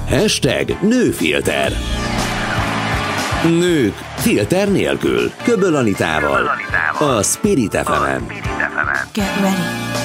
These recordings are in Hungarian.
#nőfilter. Nők filter nélkül. Köböl Anitával. A Spirit FM-en. Get ready.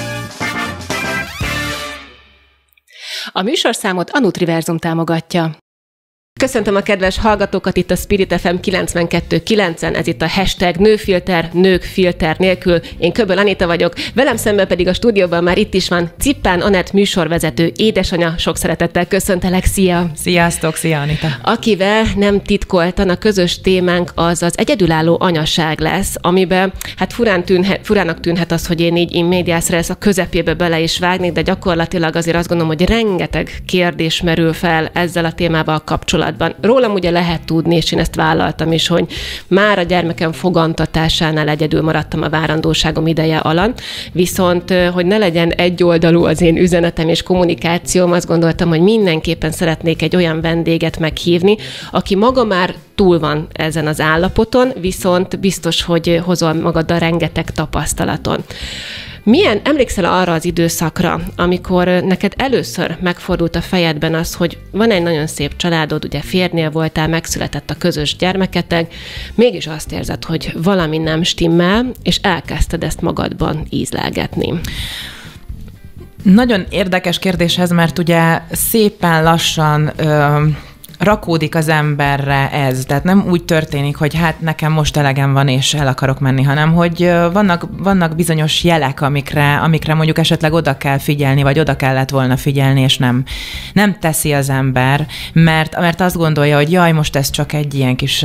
A műsorszámot a Nutriverzum támogatja. Köszöntöm a kedves hallgatókat itt a Spirit FM 92.9-en, ez itt a #nőfilter, nők filter nélkül. Én Köböl Anita vagyok, velem szemben pedig a stúdióban már itt is van Cippán Anett műsorvezető, édesanyja. Sok szeretettel köszöntelek, szia! Sziasztok, szia Anita! Akivel nem titkoltan a közös témánk az egyedülálló anyaság lesz, amiben hát furának tűnhet az, hogy én így in medias res a közepébe bele is vágnék, de gyakorlatilag azért azt gondolom, hogy rengeteg kérdés merül fel ezzel a témával kapcsolatban. Rólam ugye lehet tudni, és én ezt vállaltam is, hogy már a gyermekem fogantatásánál egyedül maradtam a várandóságom ideje alatt, viszont hogy ne legyen egyoldalú az én üzenetem és kommunikációm, azt gondoltam, hogy mindenképpen szeretnék egy olyan vendéget meghívni, aki maga már túl van ezen az állapoton, viszont biztos, hogy hozol magaddal rengeteg tapasztalaton. Emlékszel arra az időszakra, amikor neked először megfordult a fejedben az, hogy van egy nagyon szép családod, ugye férjnél voltál, megszületett a közös gyermeketek, mégis azt érzed, hogy valami nem stimmel, és elkezdted ezt magadban ízlelgetni? Nagyon érdekes kérdéshez, mert ugye szépen lassan rakódik az emberre ez. Tehát nem úgy történik, hogy hát nekem most elegem van, és el akarok menni, hanem hogy vannak bizonyos jelek, amikre mondjuk esetleg oda kell figyelni, vagy oda kellett volna figyelni, és nem teszi az ember, mert azt gondolja, hogy jaj, most ez csak egy ilyen kis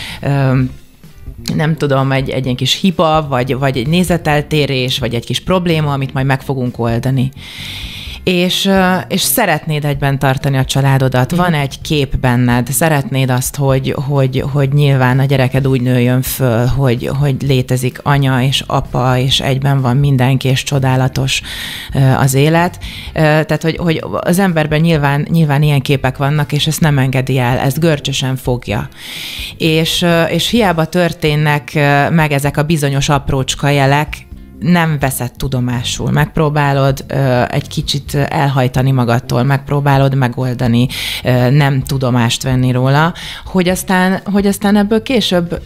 nem tudom, egy ilyen kis hiba, vagy egy nézeteltérés, vagy egy kis probléma, amit majd meg fogunk oldani. És szeretnéd egyben tartani a családodat, van egy kép benned, szeretnéd azt, hogy nyilván a gyereked úgy nőjön föl, hogy létezik anya és apa, és egyben van mindenki, és csodálatos az élet. Tehát, hogy az emberben nyilván ilyen képek vannak, és ezt nem engedi el, ezt görcsösen fogja. És hiába történnek meg ezek a bizonyos aprócska jelek, nem veszed tudomásul, megpróbálod egy kicsit elhajtani magadtól, megpróbálod megoldani, nem tudomást venni róla, hogy aztán ebből később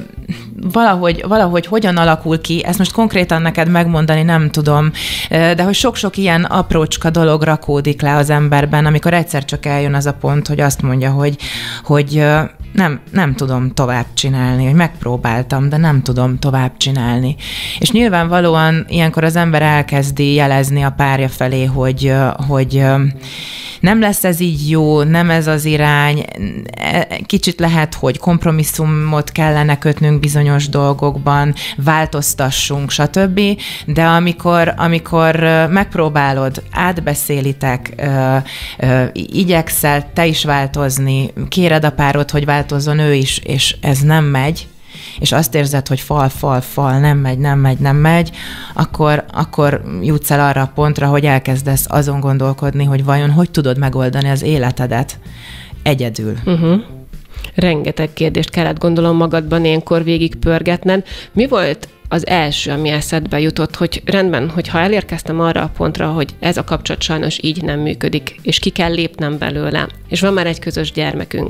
valahogy hogyan alakul ki, ezt most konkrétan neked megmondani nem tudom, de hogy sok-sok ilyen aprócska dolog rakódik le az emberben, amikor egyszer csak eljön az a pont, hogy azt mondja, hogy nem tudom tovább csinálni, hogy megpróbáltam, de nem tudom tovább csinálni. És nyilvánvalóan ilyenkor az ember elkezdi jelezni a párja felé, hogy nem lesz ez így jó, nem ez az irány, kicsit lehet, hogy kompromisszumot kellene kötnünk bizonyos dolgokban, változtassunk, stb. De amikor megpróbálod, átbeszélitek, igyekszel te is változni, kéred a párod, hogy változzon ő is, és ez nem megy, és azt érzed, hogy fal, nem megy, akkor jutsz el arra a pontra, hogy elkezdesz azon gondolkodni, hogy vajon hogy tudod megoldani az életedet egyedül. Rengeteg kérdést kellett gondolom magadban ilyenkor végigpörgetned. Mi volt az első, ami eszedbe jutott, hogy rendben, hogyha elérkeztem arra a pontra, hogy ez a kapcsolat sajnos így nem működik, és ki kell lépnem belőle, és van már egy közös gyermekünk,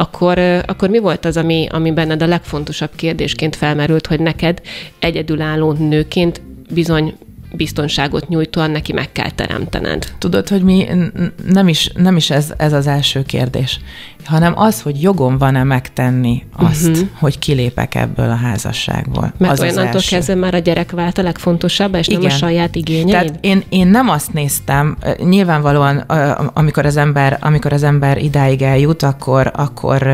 akkor mi volt az, ami benned a legfontosabb kérdésként felmerült, hogy neked egyedülálló nőként bizony biztonságot nyújtóan neki meg kell teremtened? Tudod, hogy nem is ez az első kérdés, hanem az, hogy jogom van-e megtenni azt, hogy kilépek ebből a házasságból. Mert olyannantól kezdve már a gyerek vált a legfontosabb, és igen, nem a saját igényeid? Tehát én nem azt néztem, nyilvánvalóan amikor az ember idáig eljut, akkor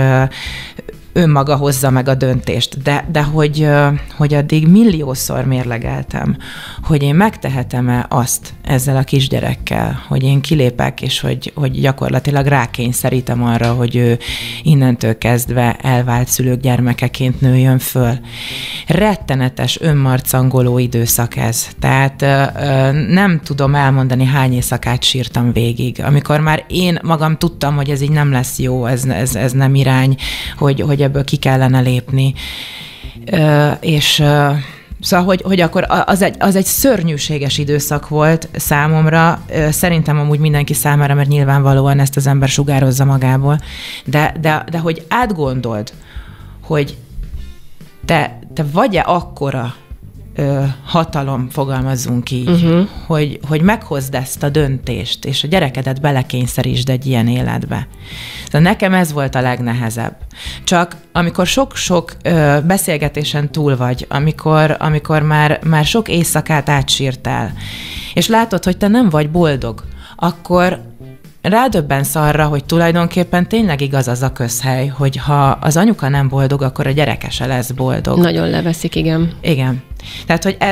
önmaga hozza meg a döntést. De hogy addig milliószor mérlegeltem, hogy én megtehetem-e azt ezzel a kisgyerekkel, hogy én kilépek, és hogy gyakorlatilag rákényszerítem arra, hogy ő innentől kezdve elvált szülők gyermekeként nőjön föl. Rettenetes, önmarcangoló időszak ez. Tehát nem tudom elmondani, hány éjszakát sírtam végig. Amikor már én magam tudtam, hogy ez így nem lesz jó, ez nem irány, hogy ebből ki kellene lépni. És Szóval, hogy akkor az egy szörnyűséges időszak volt számomra, szerintem amúgy mindenki számára, mert nyilvánvalóan ezt az ember sugározza magából, de hogy átgondold, hogy te vagy-e akkora hatalom, fogalmazzunk így, hogy meghozd ezt a döntést, és a gyerekedet belekényszerítsd egy ilyen életbe. De nekem ez volt a legnehezebb. Csak amikor sok-sok beszélgetésen túl vagy, amikor már sok éjszakát átsírtál, és látod, hogy te nem vagy boldog, akkor rádöbbensz arra, hogy tulajdonképpen tényleg igaz az a közhely, hogy ha az anyuka nem boldog, akkor a gyereke se lesz boldog. Nagyon leveszik, igen. Igen. Tehát, hogy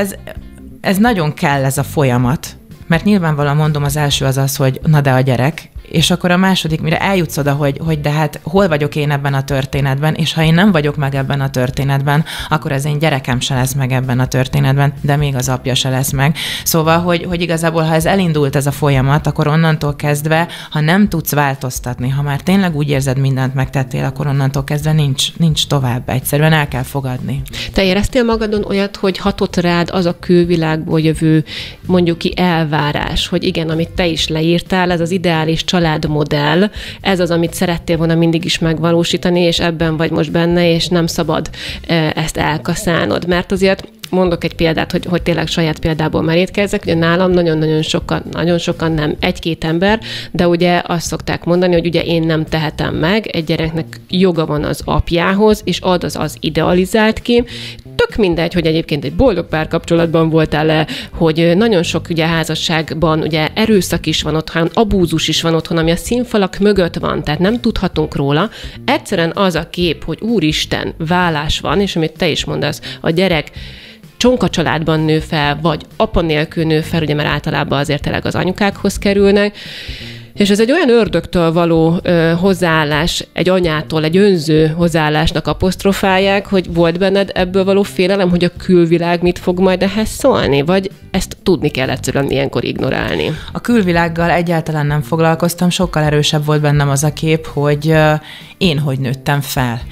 ez nagyon kell, ez a folyamat, mert nyilvánvalóan mondom, az első az, hogy na de a gyerek, és akkor a második, mire eljutsz oda, hogy de hát hol vagyok én ebben a történetben, és ha én nem vagyok meg ebben a történetben, akkor az én gyerekem se lesz meg ebben a történetben, de még az apja se lesz meg. Szóval, hogy igazából, ha ez elindult ez a folyamat, akkor onnantól kezdve, ha nem tudsz változtatni, ha már tényleg úgy érzed, mindent megtettél, akkor onnantól kezdve nincs tovább. Egyszerűen el kell fogadni. Te éreztél magadon olyat, hogy hatott rád az a külvilágból jövő, mondjuk ki elvárás, hogy igen, amit te is leírtál, ez az ideális családmodell, ez az, amit szerettél volna mindig is megvalósítani, és ebben vagy most benne, és nem szabad ezt elkaszálnod. Mert azért mondok egy példát, hogy tényleg saját példából merítkezzek, ugye nálam nagyon sokan nem, egy-két ember, de ugye azt szokták mondani, hogy ugye én nem tehetem meg, egy gyereknek joga van az apjához, és az idealizált kép. Tök mindegy, hogy egyébként egy boldog párkapcsolatban voltál-e, hogy nagyon sok ugye házasságban ugye erőszak is van otthon, abúzus is van otthon, ami a színfalak mögött van, tehát nem tudhatunk róla. Egyszerűen az a kép, hogy úristen, vállás van, és amit te is mondasz, a gyerek csonka családban nő fel, vagy apa nélkül nő fel, ugye, mert általában azért tényleg az anyukákhoz kerülnek, és ez egy olyan ördögtől való hozzáállás, egy anyától, egy önző hozzáállásnak apostrofálják, hogy volt benned ebből való félelem, hogy a külvilág mit fog majd ehhez szólni, vagy ezt tudni kell egyszerűen ilyenkor ignorálni? A külvilággal egyáltalán nem foglalkoztam, sokkal erősebb volt bennem az a kép, hogy én hogy nőttem fel.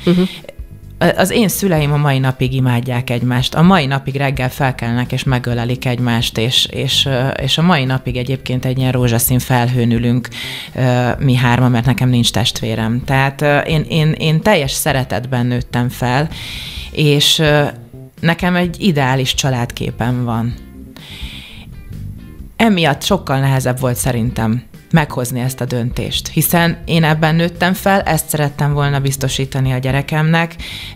Az én szüleim a mai napig imádják egymást. A mai napig reggel felkelnek és megölelik egymást, és a mai napig egyébként egy ilyen rózsaszín felhőn ülünk mi hárman, mert nekem nincs testvérem. Tehát én teljes szeretetben nőttem fel, és nekem egy ideális családképem van. Emiatt sokkal nehezebb volt szerintem meghozni ezt a döntést, hiszen én ebben nőttem fel, ezt szerettem volna biztosítani a gyerekemnek,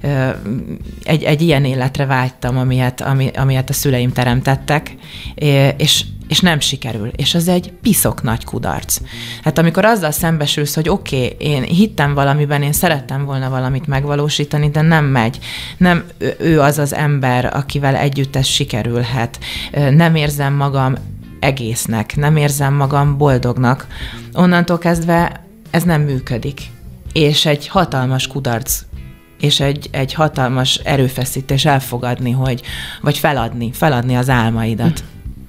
egy ilyen életre vágytam, amilyet a szüleim teremtettek, és nem sikerül, és az egy piszok nagy kudarc. Hát amikor azzal szembesülsz, hogy oké, én hittem valamiben, én szerettem volna valamit megvalósítani, de nem megy. Nem ő az az ember, akivel együtt ez sikerülhet. Nem érzem magam egésznek, nem érzem magam boldognak. Onnantól kezdve ez nem működik. És egy hatalmas kudarc, és egy hatalmas erőfeszítés elfogadni, vagy feladni az álmaidat.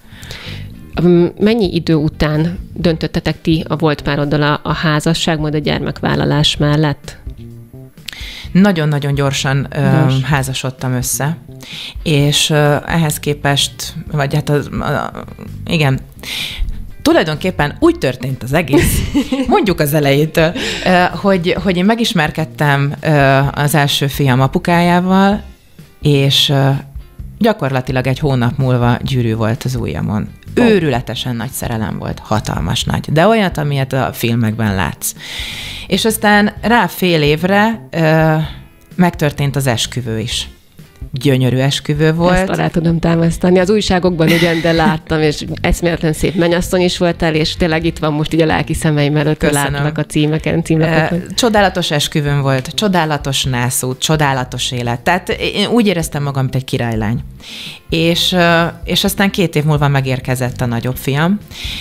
Mennyi idő után döntöttetek ti a volt pároddal a házasság, majd a gyermekvállalás mellett? Nagyon-nagyon gyorsan házasodtam össze, és ehhez képest, vagy hát igen, tulajdonképpen úgy történt az egész, mondjuk az elejétől, hogy én megismerkedtem az első fiam apukájával, és gyakorlatilag egy hónap múlva gyűrű volt az ujjamon. Őrületesen nagy szerelem volt, hatalmas nagy, de olyat, amilyet a filmekben látsz. És aztán rá fél évre megtörtént az esküvő is. Gyönyörű esküvő volt. Ezt alá tudom támasztani. Az újságokban igen, de láttam, és eszméletlen szép mennyasszony is voltál, és tényleg itt van most így a lelki szemeim előtt, látnak a címlapokon. Csodálatos esküvőm volt, csodálatos nászút, csodálatos élet. Tehát én úgy éreztem magam, mint egy királylány. És aztán 2 év múlva megérkezett a nagyobb fiam,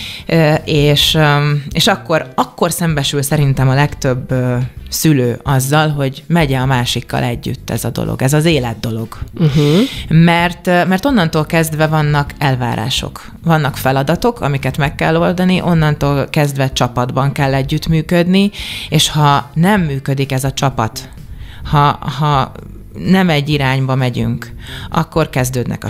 és akkor szembesül szerintem a legtöbb szülő azzal, hogy megye a másikkal együtt ez a dolog, ez az élet dolog. Mert onnantól kezdve vannak elvárások, vannak feladatok, amiket meg kell oldani, onnantól kezdve csapatban kell együttműködni, és ha nem működik ez a csapat, ha nem egy irányba megyünk, akkor kezdődnek a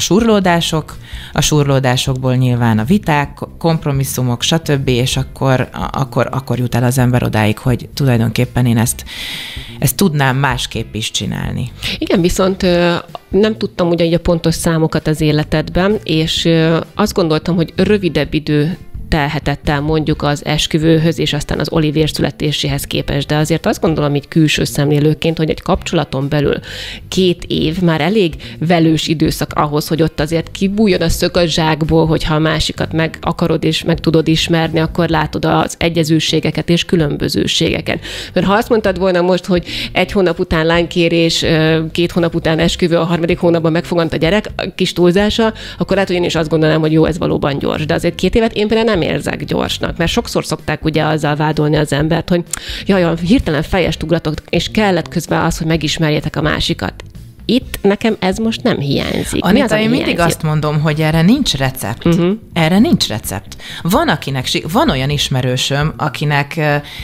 surlódásokból nyilván a viták, kompromisszumok, stb., és akkor jut el az ember odáig, hogy tulajdonképpen én ezt tudnám másképp is csinálni. Igen, viszont nem tudtam ugye a pontos számokat az életedben, és azt gondoltam, hogy rövidebb idő telhetett el mondjuk az esküvőhöz, és aztán az Olivér születéséhez képest, de azért azt gondolom így külső szemlélőként, hogy egy kapcsolaton belül 2 év már elég velős időszak ahhoz, hogy ott azért kibújjon a szög a zsákból, hogyha a másikat meg akarod és meg tudod ismerni, akkor látod az egyezőségeket és különbözőségeket. Mert ha azt mondtad volna most, hogy 1 hónap után lánykérés, 2 hónap után esküvő, a 3. hónapban megfogant a gyerek, kis túlzása, akkor lehet, hogy én is azt gondolnám, hogy jó, ez valóban gyors. De azért 2 évet én például nem érzek gyorsnak, mert sokszor szokták ugye azzal vádolni az embert, hogy jaj, hirtelen fejest ugratok, és kellett közben az, hogy megismerjétek a másikat. Itt nekem ez most nem hiányzik. Anita, én mindig azt mondom, hogy erre nincs recept. Erre nincs recept. Van olyan ismerősöm, akinek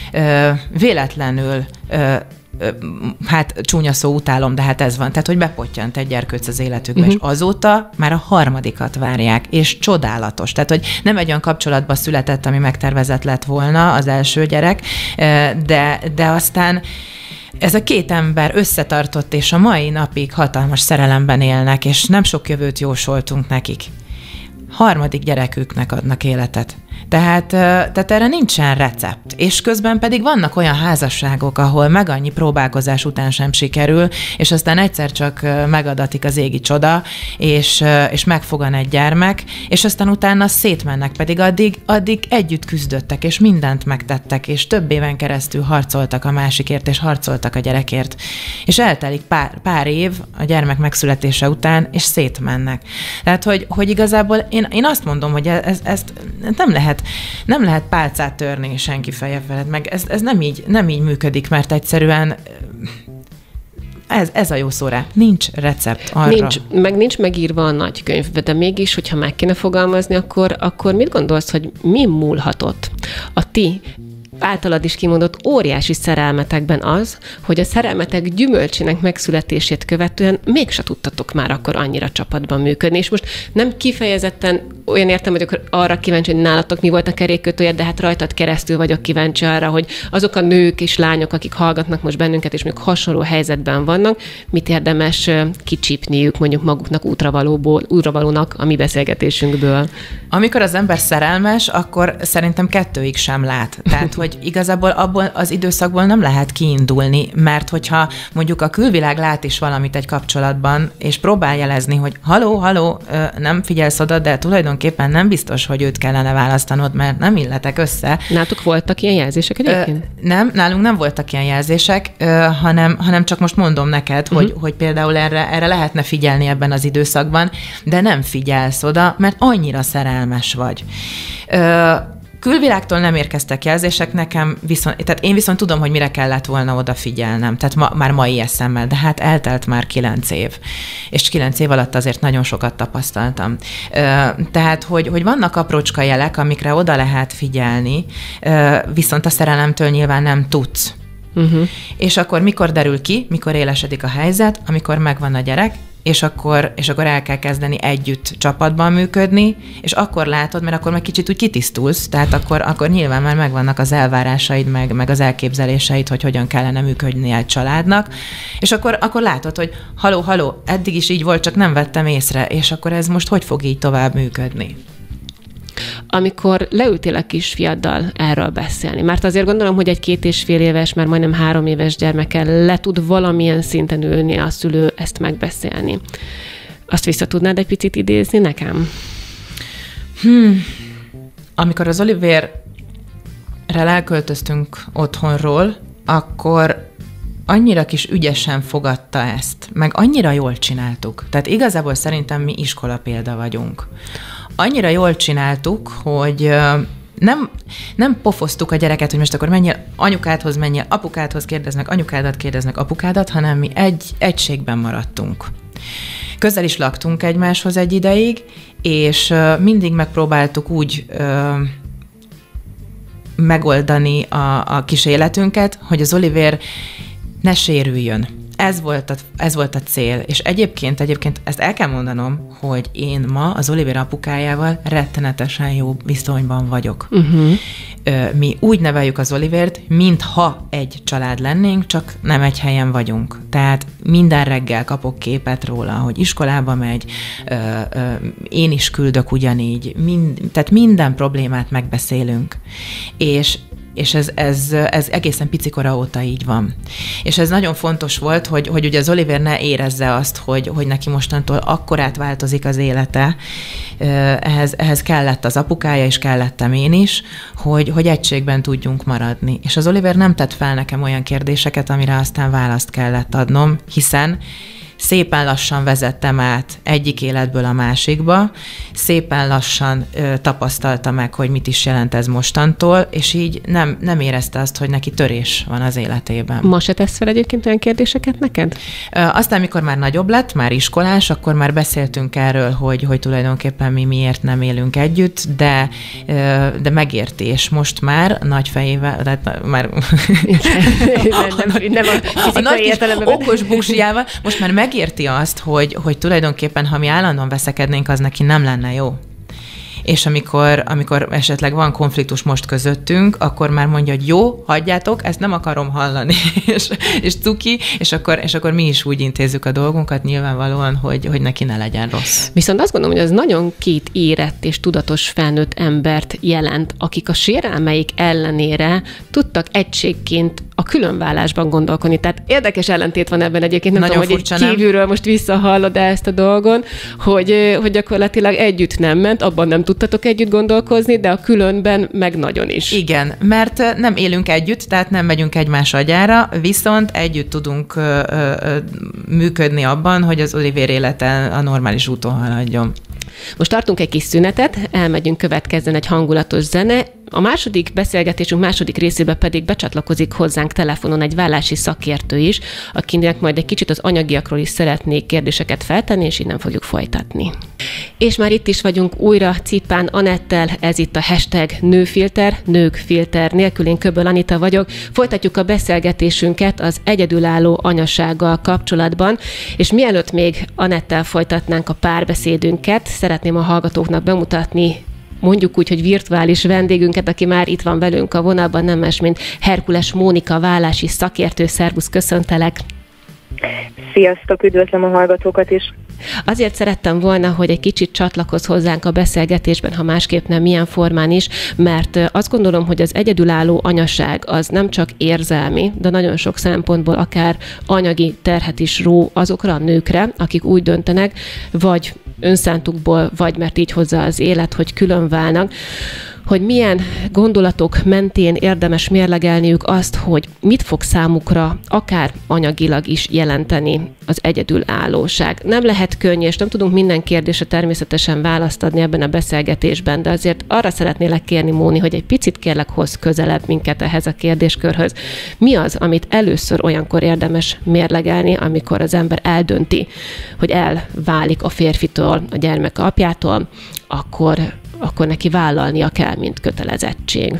véletlenül hát csúnya szó, utálom, de hát ez van. Tehát, hogy bepottyant egy gyerkőc az életükbe, és azóta már a 3. várják, és csodálatos. Tehát, hogy nem egy olyan kapcsolatban született, ami megtervezett lett volna az első gyerek, de aztán ez a 2 ember összetartott, és a mai napig hatalmas szerelemben élnek, és nem sok jövőt jósoltunk nekik. 3. gyereküknek adnak életet. Tehát erre nincsen recept. És közben pedig vannak olyan házasságok, ahol meg annyi próbálkozás után sem sikerül, és aztán egyszer csak megadatik az égi csoda, és megfogan egy gyermek, és aztán utána szétmennek, pedig addig együtt küzdöttek, és mindent megtettek, és több éven keresztül harcoltak a másikért, és harcoltak a gyerekért. És eltelik pár év a gyermek megszületése után, és szétmennek. Tehát, hogy igazából én azt mondom, hogy ezt nem lehet pálcát törni senki feje felett, meg ez nem így működik, mert egyszerűen ez a jó szó rá. Nincs recept arra. Nincs megírva a nagykönyvbe, de mégis, hogyha meg kéne fogalmazni, akkor mit gondolsz, hogy mi múlhatott a ti általad is kimondott óriási szerelmetekben az, hogy a szerelmetek gyümölcsének megszületését követően mégse tudtatok már akkor annyira csapatban működni. És most nem kifejezetten olyan értem, hogy akkor arra kíváncsi, hogy nálatok mi volt a kerékkötője, de hát rajtad keresztül vagyok kíváncsi arra, hogy azok a nők és lányok, akik hallgatnak most bennünket, és mondjuk hasonló helyzetben vannak, mit érdemes kicsípniük mondjuk maguknak útravalónak a mi beszélgetésünkből. Amikor az ember szerelmes, akkor szerintem 2-ig sem lát. Tehát, hogy igazából abból az időszakból nem lehet kiindulni, mert hogyha mondjuk a külvilág lát is valamit egy kapcsolatban, és próbál jelezni, hogy haló, nem figyelsz oda, de tulajdonképpen nem biztos, hogy őt kellene választanod, mert nem illetek össze. Nálatok voltak ilyen jelzések egyébként? Nem, nálunk nem voltak ilyen jelzések, hanem csak most mondom neked, hogy például erre lehetne figyelni ebben az időszakban, de nem figyelsz oda, mert annyira szerelmes vagy. Külvilágtól nem érkeztek jelzések nekem, tehát én viszont tudom, hogy mire kellett volna odafigyelnem, tehát már mai eszemmel, de hát eltelt már 9 év, és 9 év alatt azért nagyon sokat tapasztaltam. Tehát, hogy vannak aprócska jelek, amikre oda lehet figyelni, viszont a szerelemtől nyilván nem tudsz. És akkor mikor derül ki, mikor élesedik a helyzet, amikor megvan a gyerek, és akkor el kell kezdeni együtt csapatban működni, és akkor látod, mert akkor meg kicsit úgy kitisztulsz, tehát akkor nyilván már megvannak az elvárásaid, meg az elképzeléseid, hogy hogyan kellene működni egy családnak, és akkor látod, hogy haló, eddig is így volt, csak nem vettem észre, és akkor ez most hogy fog így tovább működni? Amikor leültél a kisfiaddal erről beszélni, mert azért gondolom, hogy egy 2,5 éves, már majdnem 3 éves gyermekkel le tud valamilyen szinten ülni a szülő ezt megbeszélni. Azt vissza tudnád egy picit idézni nekem? Amikor az Olivérrel elköltöztünk otthonról, akkor annyira kis ügyesen fogadta ezt, meg annyira jól csináltuk. Tehát igazából szerintem mi iskolapélda vagyunk. Annyira jól csináltuk, hogy nem pofoztuk a gyereket, hogy most akkor menjél anyukádhoz, menjél apukádhoz, kérdeznek anyukádat, kérdeznek apukádat, hanem mi egységben maradtunk. Közel is laktunk egymáshoz egy ideig, és mindig megpróbáltuk úgy megoldani a kis életünket, hogy az Olivér ne sérüljön. ez volt a cél. És egyébként ezt el kell mondanom, hogy én ma az Olivér apukájával rettenetesen jó viszonyban vagyok. Mi úgy neveljük az Olivért, mintha egy család lennénk, csak nem egy helyen vagyunk. Tehát minden reggel kapok képet róla, hogy iskolába megy, én is küldök ugyanígy, tehát minden problémát megbeszélünk. És ez egészen picikora óta így van. És ez nagyon fontos volt, hogy ugye az Olivér ne érezze azt, hogy neki mostantól akkorát változik az élete. Ehhez kellett az apukája, és kellettem én is, hogy egységben tudjunk maradni. És az Olivér nem tett fel nekem olyan kérdéseket, amire aztán választ kellett adnom, hiszen szépen lassan vezettem át egyik életből a másikba, szépen lassan tapasztalta meg, hogy mit is jelent ez mostantól, és így nem érezte azt, hogy neki törés van az életében. Ma se tesz fel egyébként olyan kérdéseket neked? Aztán, amikor már nagyobb lett, már iskolás, akkor már beszéltünk erről, hogy tulajdonképpen mi miért nem élünk együtt, de megérti, és most már nagy fejével, de már nem a nagy okos buksijával, most már megérti azt, hogy tulajdonképpen, ha mi állandóan veszekednénk, az neki nem lenne jó. És amikor esetleg van konfliktus most közöttünk, akkor már mondja, hogy jó, hagyjátok, ezt nem akarom hallani, és cuki, és akkor mi is úgy intézzük a dolgunkat nyilvánvalóan, hogy neki ne legyen rossz. Viszont azt gondolom, hogy ez nagyon két érett és tudatos felnőtt embert jelent, akik a sérelmeik ellenére tudtak egységként a különvállásban gondolkodni. Tehát érdekes ellentét van ebben egyébként, nem tudom, hogy kívülről most visszahallod ezt a dolgon, hogy gyakorlatilag együtt nem ment, abban nem tudtatok együtt gondolkozni, de a különben meg nagyon is. Igen, mert nem élünk együtt, tehát nem megyünk egymás agyára, viszont együtt tudunk működni abban, hogy az Olivér élete a normális úton haladjon. Most tartunk egy kis szünetet, elmegyünk, következzen egy hangulatos zene. A második beszélgetésünk második részében pedig becsatlakozik hozzánk telefonon egy vállási szakértő is, akinek majd egy kicsit az anyagiakról is szeretnék kérdéseket feltenni, és innen fogjuk folytatni. És már itt is vagyunk újra Cipán Anettel, ez itt a #nőfilter, nők filter nélkül, én Köböl Anita vagyok. Folytatjuk a beszélgetésünket az egyedülálló anyasággal kapcsolatban, és mielőtt még Anettel folytatnánk a párbeszédünket, szeretném a hallgatóknak bemutatni mondjuk úgy, hogy virtuális vendégünket, aki már itt van velünk a vonalban, nem más, mint Herkules Mónika, vállási szakértő. Szervusz, köszöntelek! Sziasztok, üdvözlöm a hallgatókat is! Azért szerettem volna, hogy egy kicsit csatlakozz hozzánk a beszélgetésben, ha másképp nem, milyen formán is, mert azt gondolom, hogy az egyedülálló anyaság az nem csak érzelmi, de nagyon sok szempontból akár anyagi terhet is ró azokra a nőkre, akik úgy döntenek, vagy önszántukból, vagy mert így hozza az élet, hogy külön válnak, hogy milyen gondolatok mentén érdemes mérlegelniük azt, hogy mit fog számukra akár anyagilag is jelenteni az egyedülállóság. Nem lehet könnyű, és nem tudunk minden kérdésre természetesen választ adni ebben a beszélgetésben, de azért arra szeretnélek kérni, Móni, hogy egy picit kérlek hozz közelebb minket ehhez a kérdéskörhöz. Mi az, amit először olyankor érdemes mérlegelni, amikor az ember eldönti, hogy elválik a férfitől, a gyermek apjától, akkor neki vállalnia kell, mint kötelezettség.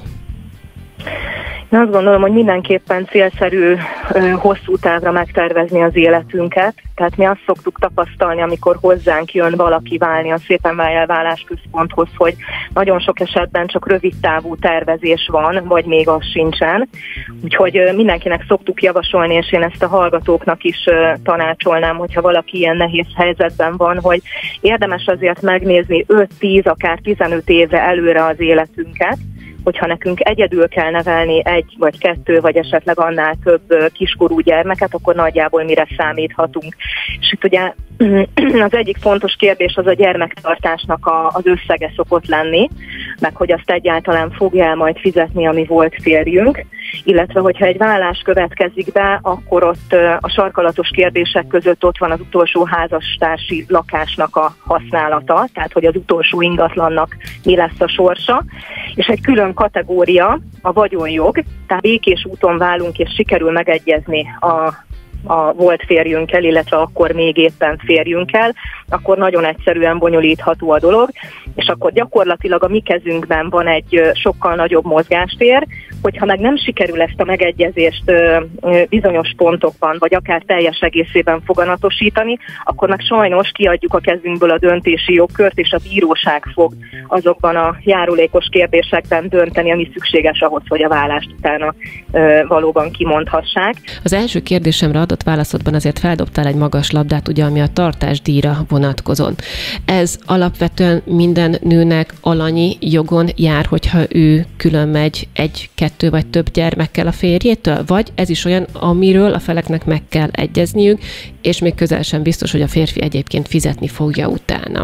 Én azt gondolom, hogy mindenképpen célszerű hosszú távra megtervezni az életünket. Tehát mi azt szoktuk tapasztalni, amikor hozzánk jön valaki válni a Szépen Válj el Vállásközponthoz, hogy nagyon sok esetben csak rövid távú tervezés van, vagy még az sincsen. Úgyhogy mindenkinek szoktuk javasolni, és én ezt a hallgatóknak is tanácsolnám, hogyha valaki ilyen nehéz helyzetben van, hogy érdemes azért megnézni 5-10, akár 15 évre előre az életünket, hogyha nekünk egyedül kell nevelni 1 vagy 2, vagy esetleg annál több kiskorú gyermeket, akkor nagyjából mire számíthatunk. És itt ugye az egyik fontos kérdés az a gyermektartásnak az összege szokott lenni, meg hogy azt egyáltalán fogja el majd fizetni, ami volt férjünk, illetve hogyha egy vállás következik be, akkor ott a sarkalatos kérdések között ott van az utolsó házastársi lakásnak a használata, tehát hogy az utolsó ingatlannak mi lesz a sorsa, és egy külön kategória a vagyonjog, tehát békés úton válunk és sikerül megegyezni a a volt férjünkkel, illetve akkor még éppen férjünkkel, akkor nagyon egyszerűen bonyolítható a dolog, és akkor gyakorlatilag a mi kezünkben van egy sokkal nagyobb mozgástér, hogyha meg nem sikerül ezt a megegyezést bizonyos pontokban, vagy akár teljes egészében foganatosítani, akkor meg sajnos kiadjuk a kezünkből a döntési jogkört, és a bíróság fog azokban a járulékos kérdésekben dönteni, ami szükséges ahhoz, hogy a vállást utána valóban kimondhassák. Az első kérdésemre adott válaszodban azért feldobtál egy magas labdát, ugye, ami a tartásdíjra vonatkozon. Ez alapvetően minden nőnek alanyi jogon jár, hogyha ő külön megy egy, kettő vagy több gyermekkel a férjétől? Vagy ez is olyan, amiről a feleknek meg kell egyezniük, és még közel sem biztos, hogy a férfi egyébként fizetni fogja utána?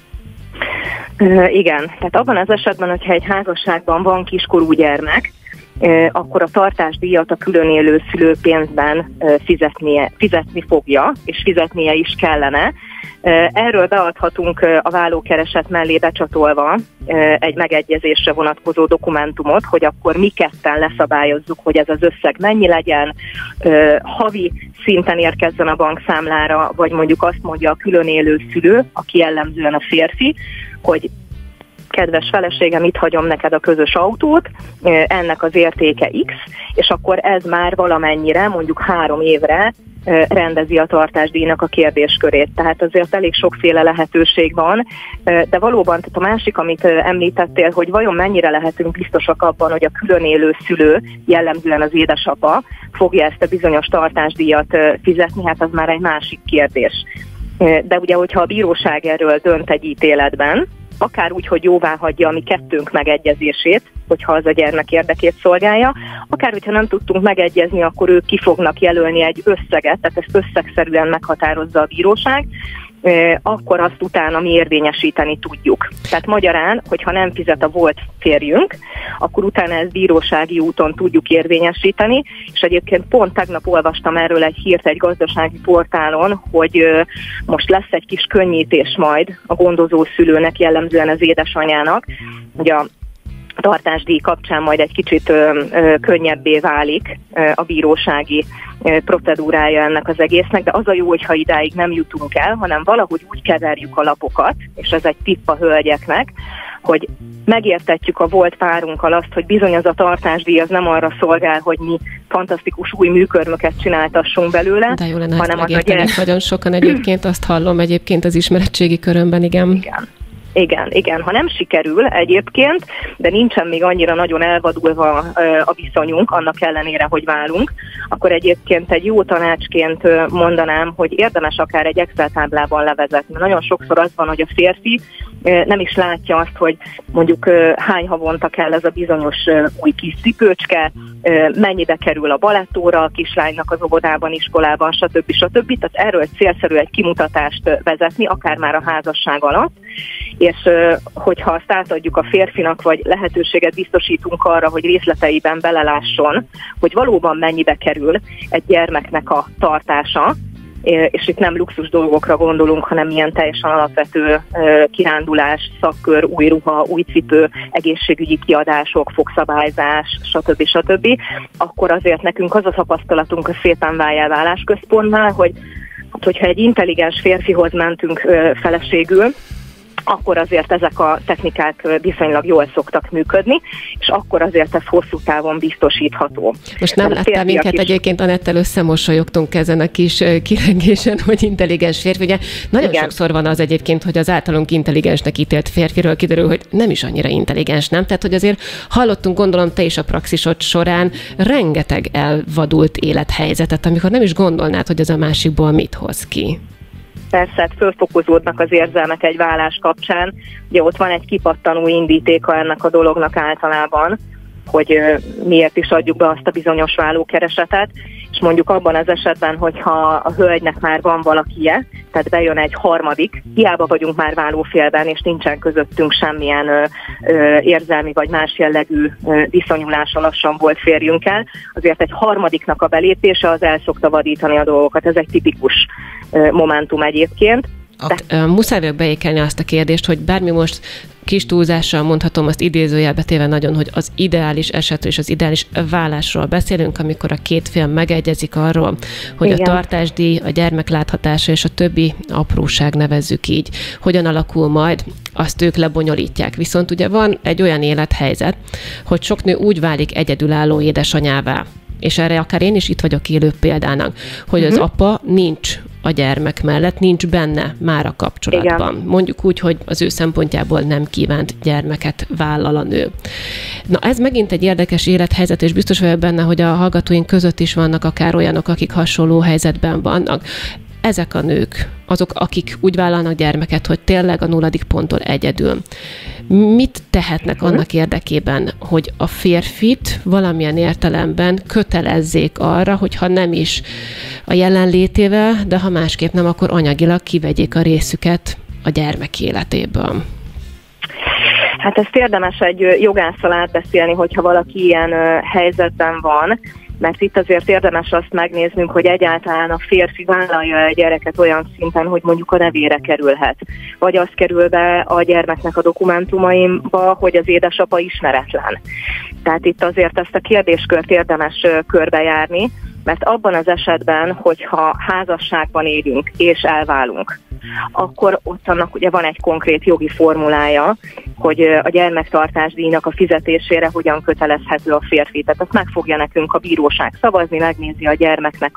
Igen, tehát abban az esetben, hogyha egy házasságban van kiskorú gyermek, akkor a tartásdíjat a külön élő szülő pénzben fizetni fogja, és fizetnie is kellene. Erről beadhatunk a vállókereset mellé becsatolva egy megegyezésre vonatkozó dokumentumot, hogy akkor mi ketten leszabályozzuk, hogy ez az összeg mennyi legyen, havi szinten érkezzen a bankszámlára, vagy mondjuk azt mondja a külön élő szülő, aki jellemzően a férfi, hogy kedves feleségem, itt hagyom neked a közös autót, ennek az értéke X, és akkor ez már valamennyire, mondjuk 3 évre rendezi a tartásdíjnak a kérdéskörét. Tehát azért elég sokféle lehetőség van, de valóban tehát a másik, amit említettél, hogy vajon mennyire lehetünk biztosak abban, hogy a külön élő szülő, jellemzően az édesapa, fogja ezt a bizonyos tartásdíjat fizetni, hát az már egy másik kérdés. De ugye, hogyha a bíróság erről dönt egy ítéletben, akár úgy, hogy jóvá hagyja a mi kettőnk megegyezését, hogyha az a gyermek érdekét szolgálja, akár hogyha nem tudtunk megegyezni, akkor ők ki fognak jelölni egy összeget, tehát ezt összegszerűen meghatározza a bíróság, akkor azt utána mi érvényesíteni tudjuk. Tehát magyarán, hogyha nem fizet a volt férjünk, akkor utána ezt bírósági úton tudjuk érvényesíteni, és egyébként pont tegnap olvastam erről egy hírt egy gazdasági portálon, hogy most lesz egy kis könnyítés majd a gondozó szülőnek, jellemzően az édesanyának, hogy a tartásdíj kapcsán majd egy kicsit könnyebbé válik a bírósági procedúrája ennek az egésznek, de az a jó, hogyha idáig nem jutunk el, hanem valahogy úgy keverjük a lapokat, és ez egy tipp a hölgyeknek, hogy megértetjük a volt párunkkal azt, hogy bizony az a tartásdíj az nem arra szolgál, hogy mi fantasztikus új műkörmöket csináltassunk belőle, de jó lenne hanem ezt megérteni. Nagyon sokan egyébként azt hallom egyébként az ismeretségi körömben, igen. Igen. Ha nem sikerül egyébként, de nincsen még annyira nagyon elvadulva a viszonyunk, annak ellenére, hogy válunk, akkor egyébként egy jó tanácsként mondanám, hogy érdemes akár egy Excel táblában levezetni. Nagyon sokszor az van, hogy a férfi nem is látja azt, hogy mondjuk hány havonta kell ez a bizonyos új kis cipőcske, mennyibe kerül a balettóra a kislánynak az óvodában, iskolában, stb. Tehát erről célszerű egy kimutatást vezetni, akár már a házasság alatt, és hogyha azt átadjuk a férfinak, vagy lehetőséget biztosítunk arra, hogy részleteiben belelásson, hogy valóban mennyibe kerül egy gyermeknek a tartása, és itt nem luxus dolgokra gondolunk, hanem ilyen teljesen alapvető kirándulás, szakkör, új ruha, új cipő, egészségügyi kiadások, fogszabályzás, stb. Akkor azért nekünk az a tapasztalatunk a Szépen váljál vállásközpontnál, hogy hogyha egy intelligens férfihoz mentünk feleségül, akkor azért ezek a technikák viszonylag jól szoktak működni, és akkor azért ez hosszú távon biztosítható. Most nem láttál minket egyébként, Anettel összemosolyogtunk ezen a kis kilengésen, hogy intelligens férfi. Ugye nagyon sokszor van az egyébként, hogy az általunk intelligensnek ítélt férfiről kiderül, hogy nem is annyira intelligens, nem? Tehát, hogy azért hallottunk, gondolom te is a praxisod során rengeteg elvadult élethelyzetet, amikor nem is gondolnád, hogy az a másikból mit hoz ki. Persze, fölfokozódnak az érzelmek egy vállás kapcsán. Ugye ott van egy kipattanó indítéka ennek a dolognak általában, hogy miért is adjuk be azt a bizonyos vállókeresetet, és mondjuk abban az esetben, hogyha a hölgynek már van valakije, tehát bejön egy harmadik, hiába vagyunk már vállófélben, és nincsen közöttünk semmilyen érzelmi vagy más jellegű viszonyulása lassan volt férjünkkel, azért egy harmadiknak a belépése az el szokta vadítani a dolgokat. Ez egy tipikus momentum egyébként. Muszáj vagyok beékelni azt a kérdést, hogy bármi most kis túlzással mondhatom, azt idézőjelbe téve nagyon, hogy az ideális esetről és az ideális vállásról beszélünk, amikor a két fél megegyezik arról, hogy igen, a tartásdíj, a gyermek láthatása és a többi apróság, nevezzük így, hogyan alakul majd, azt ők lebonyolítják. Viszont ugye van egy olyan élethelyzet, hogy sok nő úgy válik egyedülálló édesanyává, és erre akár én is itt vagyok élő példának, hogy az apa nincs a gyermek mellett, nincs benne már a kapcsolatban. Igen. Mondjuk úgy, hogy az ő szempontjából nem kívánt gyermeket vállal a nő. Na ez megint egy érdekes élethelyzet, és biztos vagyok benne, hogy a hallgatóink között is vannak akár olyanok, akik hasonló helyzetben vannak. Ezek a nők, azok, akik úgy vállalnak gyermeket, hogy tényleg a 0. ponttól egyedül. Mit tehetnek annak érdekében, hogy a férfit valamilyen értelemben kötelezzék arra, hogyha nem is a jelenlétével, de ha másképp nem, akkor anyagilag kivegyék a részüket a gyermek életéből? Hát ezt érdemes egy jogásszal átbeszélni, hogyha valaki ilyen helyzetben van, mert itt azért érdemes azt megnéznünk, hogy egyáltalán a férfi vállalja a gyereket olyan szinten, hogy mondjuk a nevére kerülhet. Vagy az kerül be a gyermeknek a dokumentumaimba, hogy az édesapa ismeretlen. Tehát itt azért ezt a kérdéskört érdemes körbejárni, mert abban az esetben, hogyha házasságban élünk és elválunk, akkor ott annak ugye van egy konkrét jogi formulája, hogy a gyermektartásdíjnak a fizetésére hogyan kötelezhető a férfi. Tehát azt meg fogja nekünk a bíróság szavazni, megnézi a gyermeknek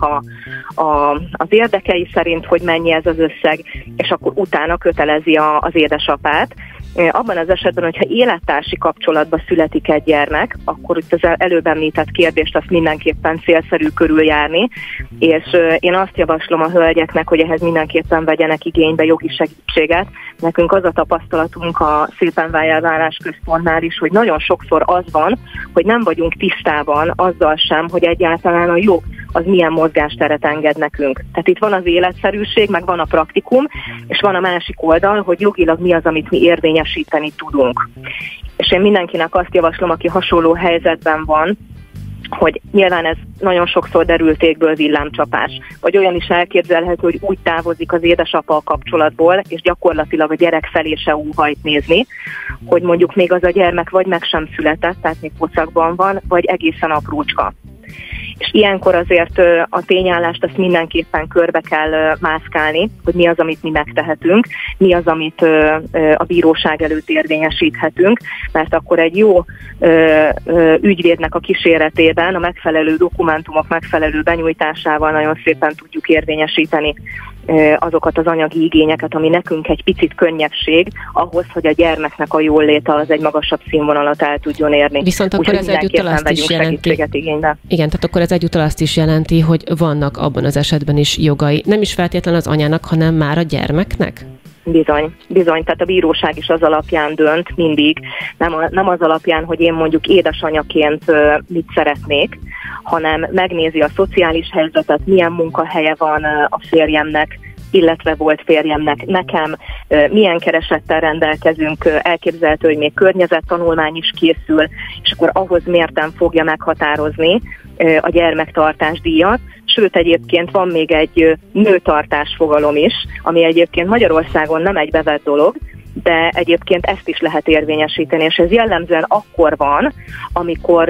az érdekei szerint, hogy mennyi ez az összeg, és akkor utána kötelezi az édesapát. Abban az esetben, hogyha élettársi kapcsolatban születik egy gyermek, akkor itt az előbb említett kérdést azt mindenképpen célszerű körüljárni, és én azt javaslom a hölgyeknek, hogy ehhez mindenképpen vegyenek igénybe jogi segítséget. Nekünk az a tapasztalatunk a Szépen Váljál Vállás Központnál is, hogy nagyon sokszor az van, hogy nem vagyunk tisztában azzal sem, hogy egyáltalán a jog az milyen mozgásteret enged nekünk. Tehát itt van az életszerűség, meg van a praktikum, és van a másik oldal, hogy jogilag mi az, amit mi érvényesíteni tudunk. És én mindenkinek azt javaslom, aki hasonló helyzetben van, hogy nyilván ez nagyon sokszor derültékből villámcsapás. Vagy olyan is elképzelhető, hogy úgy távozik az édesapa a kapcsolatból, és gyakorlatilag a gyerek felé se óhajt nézni, hogy mondjuk még az a gyermek vagy meg sem született, tehát még pocakban van, vagy egészen aprócska. És ilyenkor azért a tényállást azt mindenképpen körbe kell mászkálni, hogy mi az, amit mi megtehetünk, mi az, amit a bíróság előtt érvényesíthetünk, mert akkor egy jó ügyvédnek a kíséretében a megfelelő dokumentumok megfelelő benyújtásával nagyon szépen tudjuk érvényesíteni azokat az anyagi igényeket, ami nekünk egy picit könnyebbség ahhoz, hogy a gyermeknek a jóléte az egy magasabb színvonalat el tudjon érni. Viszont akkor ez egyúttal azt is jelenti. Igen, tehát akkor ez egyúttal azt is jelenti, hogy vannak abban az esetben is jogai, nem is feltétlen az anyának, hanem már a gyermeknek? Bizony, tehát a bíróság is az alapján dönt mindig, nem az alapján, hogy én mondjuk édesanyaként mit szeretnék, hanem megnézi a szociális helyzetet, milyen munkahelye van a férjemnek, illetve volt férjemnek, nekem, milyen keresettel rendelkezünk, elképzelhető, hogy még környezettanulmány is készül, és akkor ahhoz mérten fogja meghatározni a gyermektartásdíjat. Sőt, egyébként van még egy nőtartás fogalom is, ami egyébként Magyarországon nem egy bevett dolog, de egyébként ezt is lehet érvényesíteni, és ez jellemzően akkor van, amikor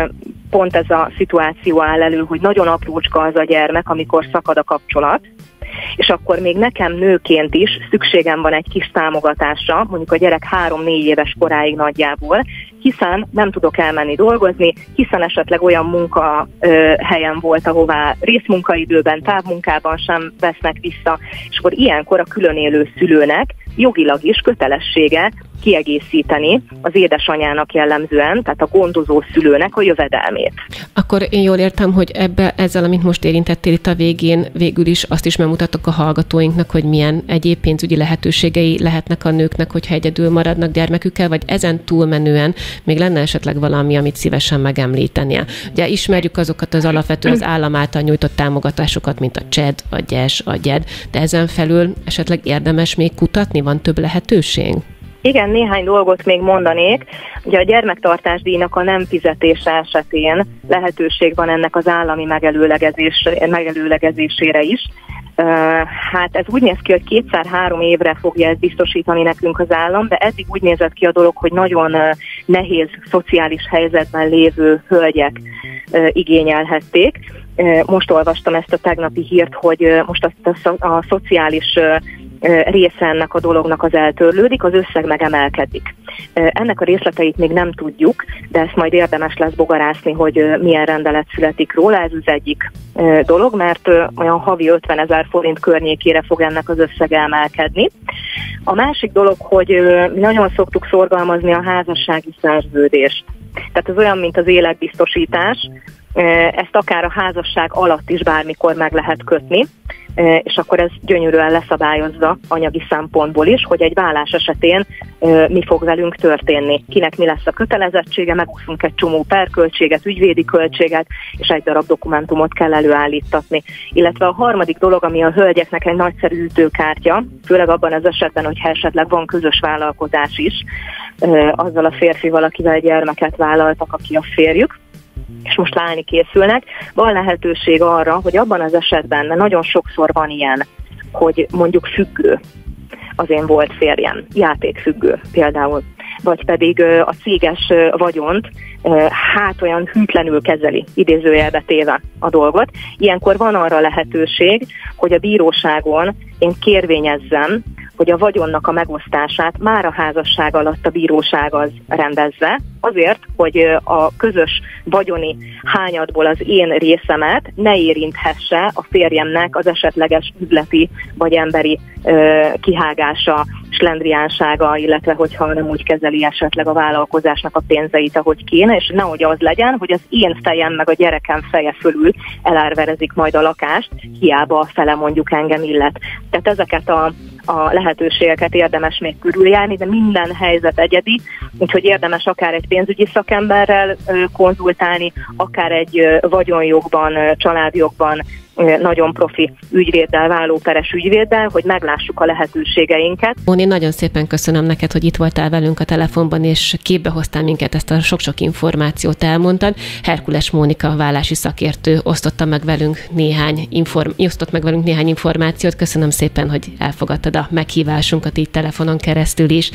pont ez a szituáció áll elő, hogy nagyon aprócska az a gyermek, amikor szakad a kapcsolat, és akkor még nekem nőként is szükségem van egy kis támogatásra, mondjuk a gyerek 3-4 éves koráig nagyjából, hiszen nem tudok elmenni dolgozni, hiszen esetleg olyan munkahelyen volt, ahová részmunkaidőben, távmunkában sem vesznek vissza, és akkor ilyenkor a különélő szülőnek jogilag is kötelessége kiegészíteni az édesanyának jellemzően, tehát a gondozó szülőnek a jövedelmét. Akkor én jól értem, hogy ezzel, amit most érintettél itt a végén, végül is azt is megmutatok a hallgatóinknak, hogy milyen egyéb pénzügyi lehetőségei lehetnek a nőknek, hogyha egyedül maradnak gyermekükkel, vagy ezen túlmenően még lenne esetleg valami, amit szívesen megemlítenie. Ugye ismerjük azokat az alapvető az állam által nyújtott támogatásokat, mint a CSED, a GYES, a GYED, de ezen felül esetleg érdemes még kutatni? Van több lehetőség? Igen, néhány dolgot még mondanék. Ugye a gyermektartásdíjnak a nem fizetése esetén lehetőség van ennek az állami megelőlegezésére is. Hát ez úgy néz ki, hogy 2-3 évre fogja ezt biztosítani nekünk az állam, de eddig úgy nézett ki a dolog, hogy nagyon nehéz szociális helyzetben lévő hölgyek igényelhették. Most olvastam ezt a tegnapi hírt, hogy most a szociális része ennek a dolognak az eltörlődik, az összeg megemelkedik. Ennek a részleteit még nem tudjuk, de ezt majd érdemes lesz bogarászni, hogy milyen rendelet születik róla, ez az egyik dolog, mert olyan havi 50 000 forint környékére fog ennek az összeg emelkedni. A másik dolog, hogy mi nagyon szoktuk szorgalmazni a házassági szerződést. Tehát ez olyan, mint az életbiztosítás, ezt akár a házasság alatt is bármikor meg lehet kötni, és akkor ez gyönyörűen leszabályozza anyagi szempontból is, hogy egy vállás esetén mi fog velünk történni, kinek mi lesz a kötelezettsége, megúszunk egy csomó perköltséget, ügyvédi költséget, és egy darab dokumentumot kell előállítatni. Illetve a harmadik dolog, ami a hölgyeknek egy nagyszerű ütőkártya, főleg abban az esetben, hogyha esetleg van közös vállalkozás is, azzal a férfival, akivel gyermeket vállaltak, aki a férjük, és most válni készülnek, van lehetőség arra, hogy abban az esetben, mert nagyon sokszor van ilyen, hogy mondjuk függő az én volt férjem, játékfüggő például, vagy pedig a céges vagyont hát olyan hűtlenül kezeli, idézőjelbe téve a dolgot. Ilyenkor van arra lehetőség, hogy a bíróságon én kérvényezzem, hogy a vagyonnak a megosztását már a házasság alatt a bíróság az rendezze, azért, hogy a közös vagyoni hányadból az én részemet ne érinthesse a férjemnek az esetleges üzleti vagy emberi kihágása, slendriánsága, illetve hogyha nem úgy kezeli esetleg a vállalkozásnak a pénzeit, ahogy kéne, és nehogy az legyen, hogy az én fejem meg a gyerekem feje fölül elárverezik majd a lakást, hiába a fele mondjuk engem illet. Tehát ezeket a lehetőségeket érdemes még körüljárni, de minden helyzet egyedi, úgyhogy érdemes akár egy pénzügyi szakemberrel konzultálni, akár egy vagyonjogban, családjogban nagyon profi ügyvéddel, vállóperes ügyvéddel, hogy meglássuk a lehetőségeinket. Móni, nagyon szépen köszönöm neked, hogy itt voltál velünk a telefonban, és képbe hoztál minket, ezt a sok-sok információt elmondtad. Herkules Mónika vállási szakértő osztott meg velünk néhány információt. Köszönöm szépen, hogy elfogadtad a meghívásunkat így telefonon keresztül is.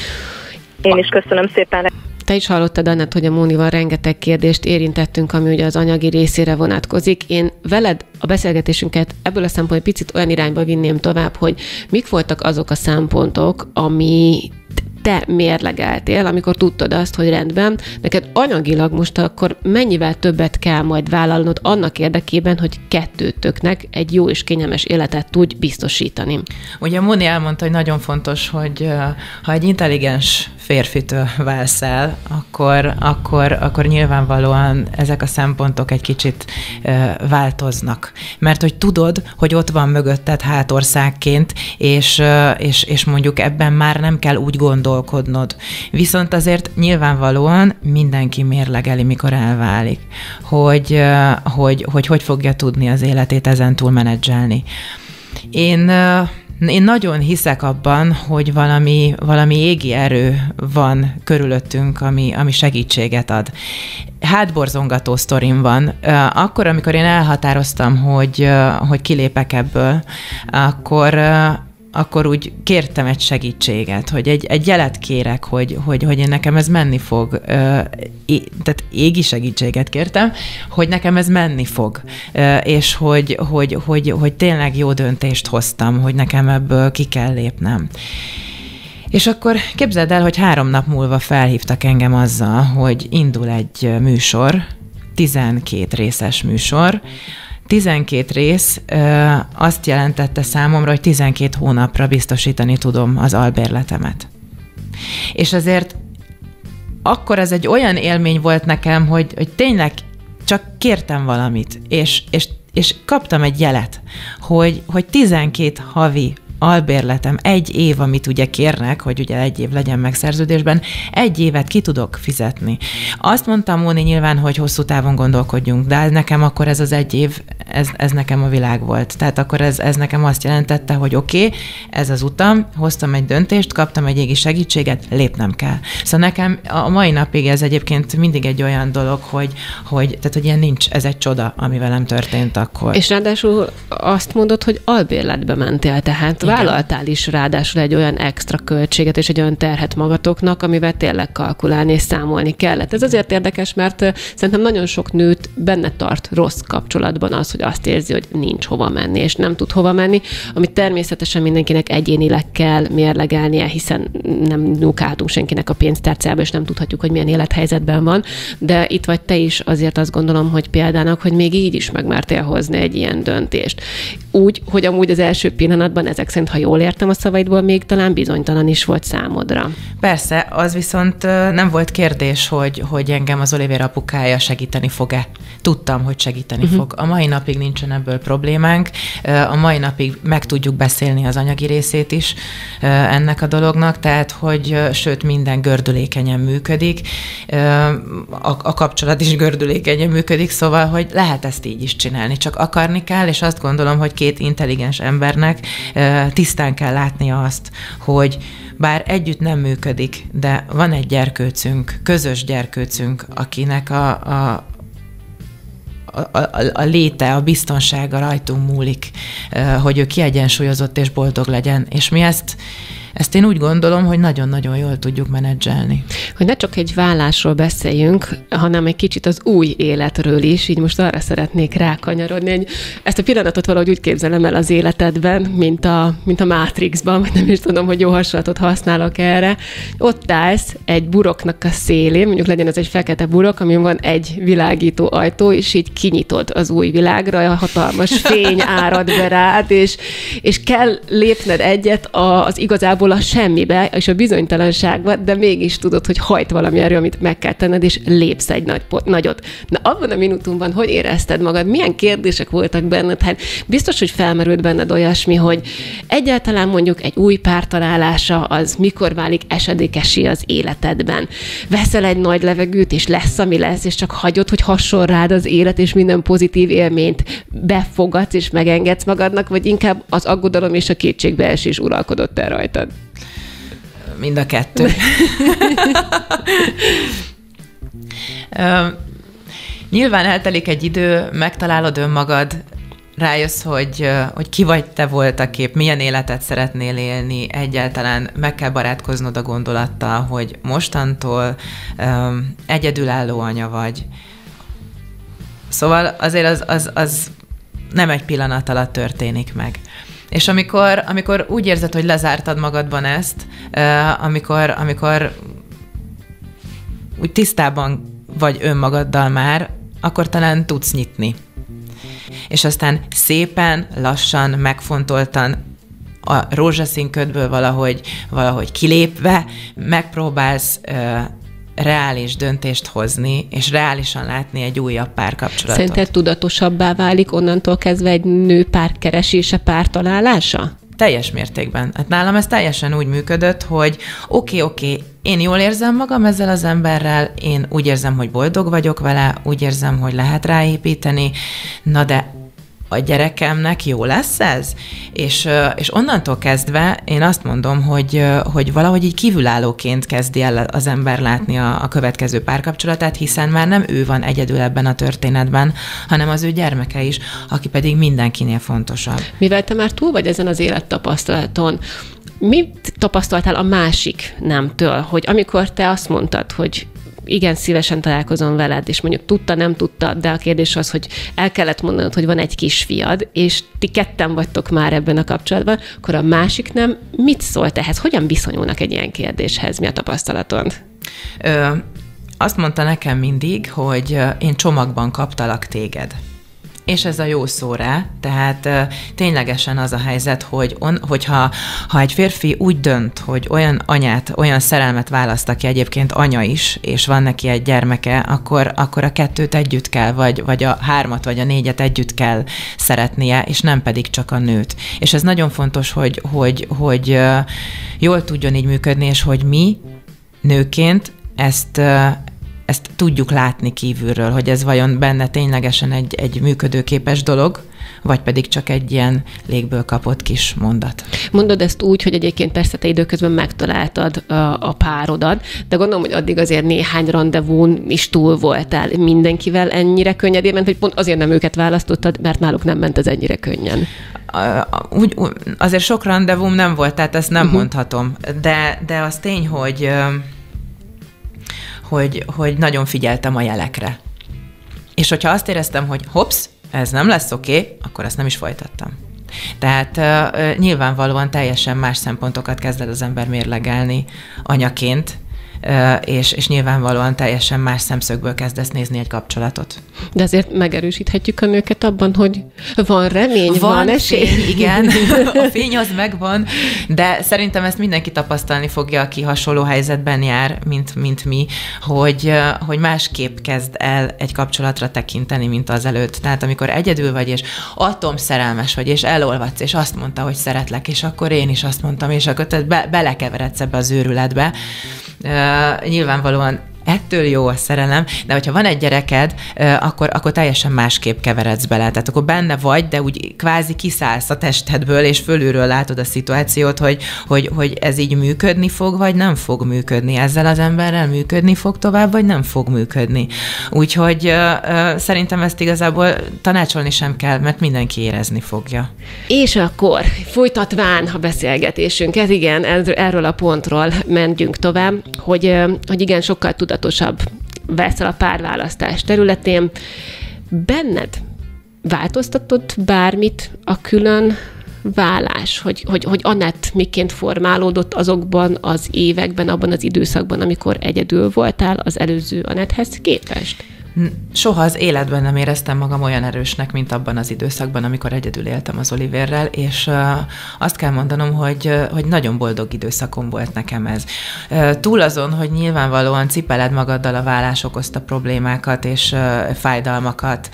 Én is köszönöm szépen. Te is hallottad, Annett, hogy a Mónival rengeteg kérdést érintettünk, ami ugye az anyagi részére vonatkozik. Én veled a beszélgetésünket ebből a szempontból picit olyan irányba vinném tovább, hogy mik voltak azok a szempontok, ami te mérlegeltél, amikor tudtad azt, hogy rendben, neked anyagilag most akkor mennyivel többet kell majd vállalnod annak érdekében, hogy kettőtöknek egy jó és kényelmes életet tudj biztosítani. Ugye Móni elmondta, hogy nagyon fontos, hogy ha egy intelligens férfitől válsz el, akkor nyilvánvalóan ezek a szempontok egy kicsit változnak. Mert hogy tudod, hogy ott van mögötted hátországként, és mondjuk ebben már nem kell úgy gondolkodnod. Viszont azért nyilvánvalóan mindenki mérlegeli, mikor elválik, hogy fogja tudni az életét ezen túl menedzselni. Én nagyon hiszek abban, hogy valami égi erő van körülöttünk, ami segítséget ad. Hátborzongató sztorim van. Akkor, amikor én elhatároztam, hogy kilépek ebből, akkor úgy kértem egy segítséget, hogy egy jelet kérek, hogy én nekem ez menni fog. Tehát égi segítséget kértem, hogy nekem ez menni fog. És hogy tényleg jó döntést hoztam, hogy nekem ebből ki kell lépnem. És akkor képzeld el, hogy 3 nap múlva felhívtak engem azzal, hogy indul egy műsor, 12 részes műsor. 12 rész azt jelentette számomra, hogy 12 hónapra biztosítani tudom az albérletemet. És azért akkor ez egy olyan élmény volt nekem, hogy tényleg csak kértem valamit, és kaptam egy jelet, hogy 12 havi albérletem, 1 év, amit ugye kérnek, hogy ugye 1 év legyen meg szerződésben, 1 évet ki tudok fizetni. Azt mondtam Móni nyilván, hogy hosszú távon gondolkodjunk, de nekem akkor ez az 1 év, ez nekem a világ volt. Tehát akkor ez nekem azt jelentette, hogy oké, ez az utam, hoztam egy döntést, kaptam egy égi segítséget, lépnem kell. Szóval nekem a mai napig ez egyébként mindig egy olyan dolog, hogy ilyen nincs, ez egy csoda, ami velem történt akkor. És ráadásul azt mondod, hogy albérletbe mentél, tehát igen, vállaltál is ráadásul egy olyan extra költséget és egy olyan terhet magatoknak, amivel tényleg kalkulálni és számolni kellett. Ez azért érdekes, mert szerintem nagyon sok nőt benne tart rossz kapcsolatban az, hogy azt érzi, hogy nincs hova menni, és nem tud hova menni, amit természetesen mindenkinek egyénileg kell mérlegelnie, hiszen nem nyúkáltunk senkinek a pénztárcába, és nem tudhatjuk, hogy milyen élethelyzetben van, de itt vagy te is azért azt gondolom, hogy példának, hogy még így is megmertél hozni egy ilyen döntést. Úgy, hogy amúgy az első pillanatban ezek szerint, ha jól értem a szavaidból, még talán bizonytalan is volt számodra. Persze, az viszont nem volt kérdés, hogy engem az Olivér apukája segíteni fog-e. Tudtam, hogy segíteni fog. A mai napig nincsen ebből problémánk, a mai napig meg tudjuk beszélni az anyagi részét is ennek a dolognak, tehát, hogy sőt, minden gördülékenyen működik, a kapcsolat is gördülékenyen működik, szóval, hogy lehet ezt így is csinálni, csak akarni kell, és azt gondolom, hogy két intelligens embernek tisztán kell látnia azt, hogy bár együtt nem működik, de van egy gyerkőcünk, közös gyerkőcünk, akinek a léte, a biztonsága rajtunk múlik, hogy ő kiegyensúlyozott és boldog legyen. És mi ezt én úgy gondolom, hogy nagyon-nagyon jól tudjuk menedzselni. Hogy ne csak egy vállásról beszéljünk, hanem egy kicsit az új életről is, így most arra szeretnék rákanyarodni. Ezt a pillanatot valahogy úgy képzelem el az életedben, mint a Matrixban, vagy nem is tudom, hogy jó hasonlatot használok erre. Ott állsz egy buroknak a szélén, mondjuk legyen ez egy fekete burok, amin van egy világító ajtó, és így kinyitod az új világra, a hatalmas fény árad be rád, és kell lépned egyet az igazából a semmibe, és a bizonytalanságba, de mégis tudod, hogy hajt valami erő, amit meg kell tenned, és lépsz egy nagyot. Na, abban a minutumban hogy érezted magad? Milyen kérdések voltak benned? Hát biztos, hogy felmerült benned olyasmi, hogy egyáltalán mondjuk egy új pártalálása az mikor válik esedékessé az életedben. Veszel egy nagy levegőt, és lesz, ami lesz, és csak hagyod, hogy hasson rád az élet, és minden pozitív élményt befogadsz, és megengedsz magadnak, vagy inkább az aggodalom és a kétségbeesés uralkodott el rajtad? Mind a kettő. Nyilván eltelik egy idő, megtalálod önmagad, rájössz, hogy ki vagy te voltaképp, milyen életet szeretnél élni, egyáltalán meg kell barátkoznod a gondolattal, hogy mostantól egyedülálló anya vagy. Szóval azért az nem egy pillanat alatt történik meg. És amikor úgy érzed, hogy lezártad magadban ezt, amikor úgy tisztában vagy önmagaddal már, akkor talán tudsz nyitni. És aztán szépen, lassan, megfontoltan a rózsaszín ködből valahogy kilépve megpróbálsz reális döntést hozni, és reálisan látni egy újabb párkapcsolatot. Szerinted tudatosabbá válik onnantól kezdve egy nő párkeresése, pártalálása? Teljes mértékben. Hát nálam ez teljesen úgy működött, hogy oké, én jól érzem magam ezzel az emberrel, én úgy érzem, hogy boldog vagyok vele, úgy érzem, hogy lehet ráépíteni, na de a gyerekemnek jó lesz ez? És onnantól kezdve én azt mondom, hogy valahogy így kívülállóként kezdi el az ember látni a következő párkapcsolatát, hiszen már nem ő van egyedül ebben a történetben, hanem az ő gyermeke is, aki pedig mindenkinél fontosabb. Mivel te már túl vagy ezen az élettapasztalaton, mit tapasztaltál a másik nemtől, hogy amikor te azt mondtad, hogy igen, szívesen találkozom veled, és mondjuk tudta, nem tudta, de a kérdés az, hogy el kellett mondanod, hogy van egy kisfiad, és ti ketten vagytok már ebben a kapcsolatban, akkor a másik nem mit szólt ehhez? Hogyan viszonyulnak egy ilyen kérdéshez? Mi a tapasztalatod? Azt mondta nekem mindig, hogy én csomagban kaptalak téged. És ez a jó szó rá, tehát ténylegesen az a helyzet, hogyha egy férfi úgy dönt, hogy olyan anyát, olyan szerelmet választ, aki egyébként anya is, és van neki egy gyermeke, akkor a kettőt együtt kell, vagy a 3 vagy a 4 együtt kell szeretnie, és nem pedig csak a nőt. És ez nagyon fontos, hogy jól tudjon így működni, és hogy mi nőként ezt tudjuk látni kívülről, hogy ez vajon benne ténylegesen egy működőképes dolog, vagy pedig csak egy ilyen légből kapott kis mondat. Mondod ezt úgy, hogy egyébként persze te időközben megtaláltad a párodat, de gondolom, hogy addig azért néhány randevún is túl voltál. Mindenkivel ennyire könnyedén ment, vagy pont azért nem őket választottad, mert náluk nem ment ez ennyire könnyen? Azért sok randevúm nem volt, tehát ezt nem mondhatom. De az tény, hogy nagyon figyeltem a jelekre. És hogyha azt éreztem, hogy hops, ez nem lesz oké, akkor ezt nem is folytattam. Tehát nyilvánvalóan teljesen más szempontokat kezd az ember mérlegelni anyaként, és nyilvánvalóan teljesen más szemszögből kezdesz nézni egy kapcsolatot. De azért megerősíthetjük a nőket abban, hogy van remény, van esély. Fény, igen, a fény az megvan, de szerintem ezt mindenki tapasztalni fogja, aki hasonló helyzetben jár, mint mi, hogy másképp kezd el egy kapcsolatra tekinteni, mint az előtt. Tehát amikor egyedül vagy, és atomszerelmes vagy, és elolvadsz, és azt mondta, hogy szeretlek, és akkor én is azt mondtam, és akkor te belekeveredsz ebbe az őrületbe. Nyilvánvalóan ettől jó a szerelem, de hogyha van egy gyereked, akkor teljesen másképp keveredsz bele. Tehát akkor benne vagy, de úgy kvázi kiszállsz a testedből, és fölülről látod a szituációt, hogy ez így működni fog, vagy nem fog működni. Ezzel az emberrel működni fog tovább, vagy nem fog működni. Úgyhogy szerintem ezt igazából tanácsolni sem kell, mert mindenki érezni fogja. És akkor folytatván a beszélgetésünket, igen, erről a pontról menjünk tovább, hogy igen, sokkal tudatosabb veszel a párválasztás területén. Benned változtatott bármit a külön válás? Hogy Anett miként formálódott azokban az években, abban az időszakban, amikor egyedül voltál az előző Anetthez képest? Soha az életben nem éreztem magam olyan erősnek, mint abban az időszakban, amikor egyedül éltem az Oliverrel, és azt kell mondanom, hogy nagyon boldog időszakom volt nekem ez. Túl azon, hogy nyilvánvalóan cipeled magaddal a válás okozta problémákat és fájdalmakat,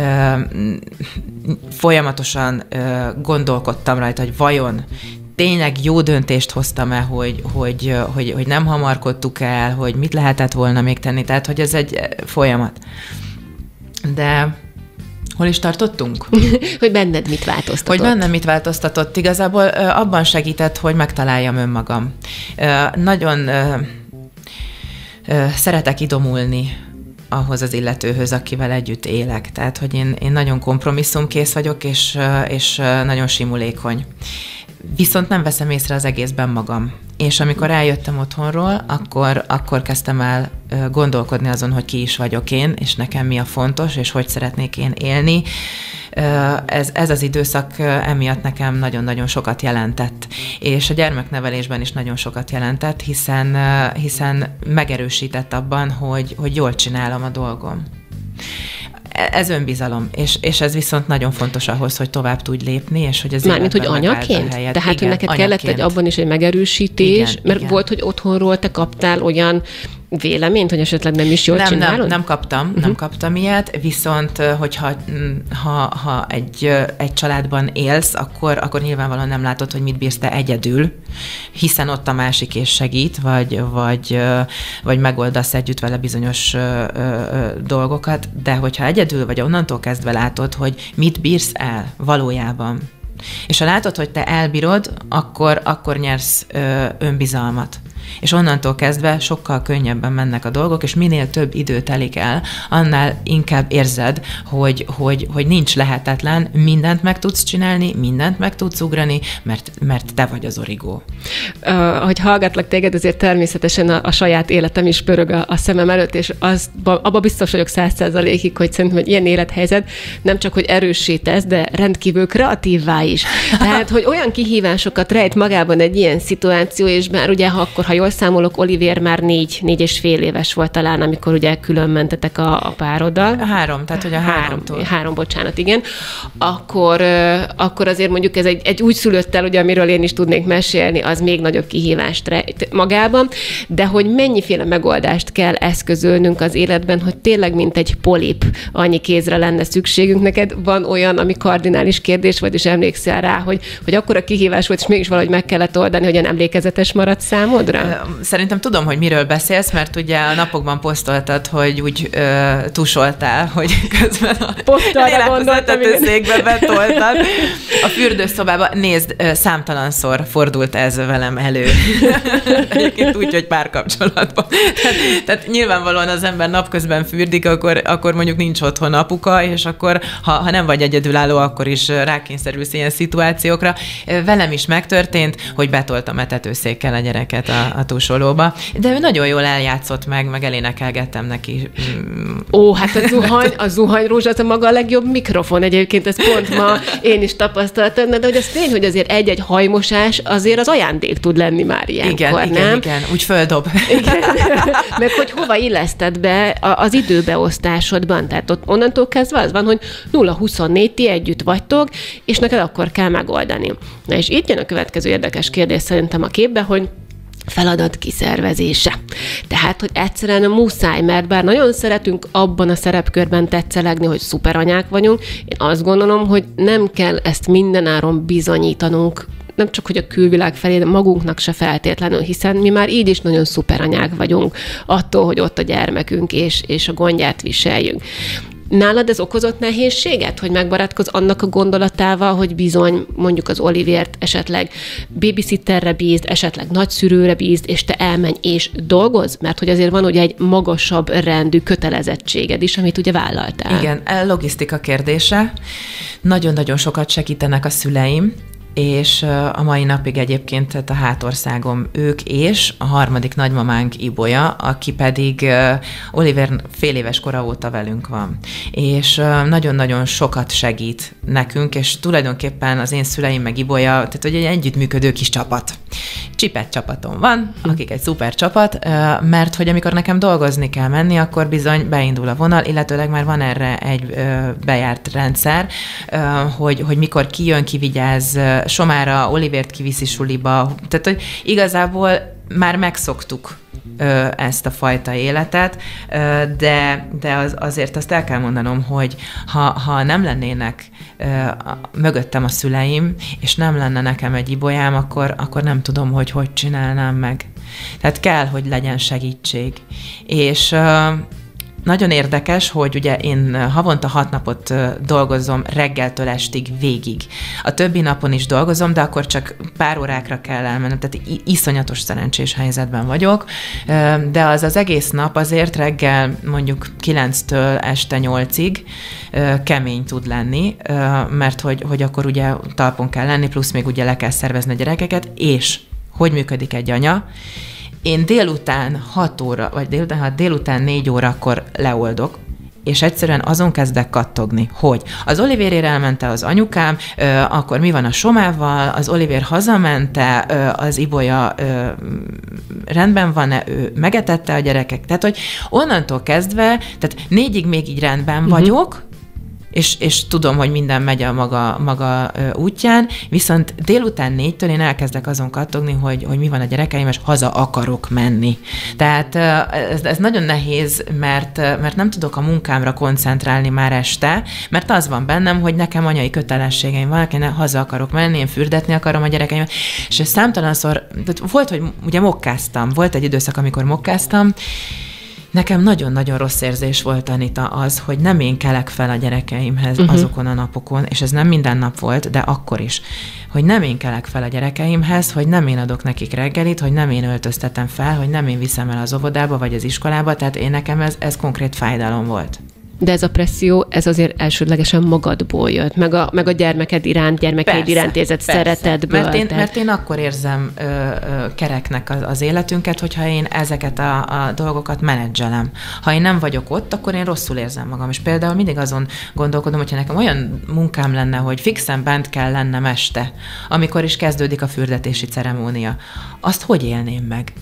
folyamatosan gondolkodtam rajta, hogy vajon tényleg jó döntést hoztam-e, hogy nem hamarkodtuk el, hogy mit lehetett volna még tenni, tehát hogy ez egy folyamat. De hol is tartottunk? Hogy benned mit változtatott? Hogy bennem mit változtatott? Igazából abban segített, hogy megtaláljam önmagam. Nagyon szeretek idomulni ahhoz az illetőhöz, akivel együtt élek. Tehát, hogy én nagyon kompromisszumkész vagyok, és nagyon simulékony. Viszont nem veszem észre az egészben magam. És amikor eljöttem otthonról, akkor kezdtem el gondolkodni azon, hogy ki is vagyok én, és nekem mi a fontos, és hogy szeretnék én élni. Ez az időszak emiatt nekem nagyon-nagyon sokat jelentett. És a gyermeknevelésben is nagyon sokat jelentett, hiszen megerősített abban, hogy jól csinálom a dolgom. Ez önbizalom, és ez viszont nagyon fontos ahhoz, hogy tovább tudj lépni, és hogy az mármint, hogy anyaként? Tehát, hogy neked kellett abban is egy megerősítés, igen, mert igen. Volt, hogy otthonról te kaptál olyan véleményt, hogy esetleg nem is jól csinálod? Nem kaptam ilyet, viszont hogyha egy családban élsz, akkor nyilvánvalóan nem látod, hogy mit bírsz te egyedül, hiszen ott a másik is segít, vagy megoldasz együtt vele bizonyos dolgokat, de hogyha egyedül vagy, onnantól kezdve látod, hogy mit bírsz el valójában. És ha látod, hogy te elbírod, akkor nyersz önbizalmat. És onnantól kezdve sokkal könnyebben mennek a dolgok, és minél több idő telik el, annál inkább érzed, hogy nincs lehetetlen, mindent meg tudsz csinálni, mindent meg tudsz ugrani, mert te vagy az origó. Ahogy hallgatlak téged, azért természetesen a saját életem is pörög a szemem előtt, és abban biztos vagyok 100%-ig, hogy szerintem, hogy ilyen élethelyzet nem csak, hogy erőssé tesz, de rendkívül kreatívvá is. Tehát, hogy olyan kihívásokat rejt magában egy ilyen szituáció, és már ugye, ha jól számolok, Oliver már 4,5 éves volt talán, amikor ugye külön mentetek a pároddal. 3, tehát ugye 3, bocsánat, igen. Akkor azért mondjuk ez egy úgy szülött el, ugye, amiről én is tudnék mesélni, az még nagyobb kihívást rejt magában, de hogy mennyiféle megoldást kell eszközölnünk az életben, hogy tényleg mint egy polip annyi kézre lenne szükségünk. Neked van olyan, ami kardinális kérdés volt, és emlékszel rá, hogy akkora kihívás volt, és mégis valahogy meg kellett oldani, hogy olyan emlékezetes maradt számodra? Szerintem tudom, hogy miről beszélsz, mert ugye a napokban posztoltad, hogy úgy tusoltál, hogy közben a lélegzettetőszékbe betoltad. A fürdőszobába, nézd, számtalanszor fordult ez velem elő. Egyébként úgy, hogy párkapcsolatban. Tehát nyilvánvalóan az ember napközben fürdik, akkor mondjuk nincs otthon apuka, és akkor, ha nem vagy egyedülálló, akkor is rákényszerülsz ilyen szituációkra. Velem is megtörtént, hogy betoltam etetőszékkel a gyereket a tusolóba, de ő nagyon jól eljátszott meg elénekelgettem neki. Ó, hát a zuhanyrózsa az a maga a legjobb mikrofon egyébként, ez pont ma én is tapasztaltam, de hogy az tény, hogy azért egy-egy hajmosás azért az ajándék tud lenni már ilyenkor, nem? Igen, úgy földob. Igen. Meg hogy hova illeszted be az időbeosztásodban, tehát ott onnantól kezdve az van, hogy 0-24 ti együtt vagytok, és neked akkor kell megoldani. Na és itt jön a következő érdekes kérdés szerintem a képbe, hogy feladat kiszervezése. Tehát, hogy egyszerűen muszáj, mert bár nagyon szeretünk abban a szerepkörben tetszelegni, hogy szuperanyák vagyunk, én azt gondolom, hogy nem kell ezt mindenáron bizonyítanunk, nem csak, hogy a külvilág felé, de magunknak se feltétlenül, hiszen mi már így is nagyon szuperanyák vagyunk attól, hogy ott a gyermekünk és a gondját viseljünk. Nálad ez okozott nehézséget, hogy megbarátkozz annak a gondolatával, hogy bizony mondjuk az Olivért esetleg babysitterre bízd, esetleg nagyszülőre bízd, és te elmenj és dolgozz? Mert hogy azért van ugye egy magasabb rendű kötelezettséged is, amit ugye vállaltál. Igen, logisztika kérdése. Nagyon-nagyon sokat segítenek a szüleim, és a mai napig egyébként a hátországom ők, és a harmadik nagymamánk Ibolya, aki pedig Oliver fél éves kora óta velünk van. És nagyon-nagyon sokat segít nekünk, és tulajdonképpen az én szüleim meg Ibolya, tehát hogy egy együttműködő kis csapat. Csipet csapatom van, akik egy szuper csapat, mert hogy amikor nekem dolgozni kell menni, akkor bizony beindul a vonal, illetőleg már van erre egy bejárt rendszer, hogy mikor kijön, kivigyáz, Somára Olivért kiviszi suliba, tehát hogy igazából már megszoktuk ezt a fajta életet, de azért azt el kell mondanom, hogy ha nem lennének mögöttem a szüleim, és nem lenne nekem egy Ibolyám, akkor nem tudom, hogy csinálnám meg. Tehát kell, hogy legyen segítség. És nagyon érdekes, hogy ugye én havonta 6 napot dolgozom reggeltől estig végig. A többi napon is dolgozom, de akkor csak pár órákra kell elmennem, tehát iszonyatos szerencsés helyzetben vagyok, de az egész nap azért reggel mondjuk 9-től este 8-ig kemény tud lenni, mert hogy akkor ugye talpon kell lenni, plusz még ugye le kell szervezni a gyerekeket, és hogy működik egy anya. Én délután 6 óra, vagy délután 4 órakor leoldok, és egyszerűen azon kezdek kattogni, hogy az Olivérére elmente az anyukám, akkor mi van a Somával, az Olivér hazamente, az Ibolya rendben van-e, ő megetette a gyerekek, tehát hogy onnantól kezdve, tehát 4-ig még így rendben vagyok, és tudom, hogy minden megy a maga útján, viszont délután 4-től én elkezdek azon kattogni, hogy mi van a gyerekeim, és haza akarok menni. Tehát ez nagyon nehéz, mert nem tudok a munkámra koncentrálni már este, mert az van bennem, hogy nekem anyai kötelességeim vannak, én haza akarok menni, én fürdetni akarom a gyerekeimet, és számtalanszor, volt, hogy ugye mokkáztam, volt egy időszak, amikor mokkáztam. Nekem nagyon-nagyon rossz érzés volt, Anita, az, hogy nem én kelek fel a gyerekeimhez azokon a napokon, és ez nem minden nap volt, de akkor is, hogy nem én kelek fel a gyerekeimhez, hogy nem én adok nekik reggelit, hogy nem én öltöztetem fel, hogy nem én viszem el az óvodába vagy az iskolába, tehát nekem ez konkrét fájdalom volt. De ez a presszió, ez azért elsődlegesen magadból jött, meg a gyermeked iránt, gyermekeid iránt érzett szeretetből. Mert én akkor érzem kereknek az életünket, hogyha én ezeket a dolgokat menedzselem. Ha én nem vagyok ott, akkor én rosszul érzem magam. És például mindig azon gondolkodom, hogyha nekem olyan munkám lenne, hogy fixen bent kell lennem este, amikor is kezdődik a fürdetési ceremónia. Azt hogy élném meg?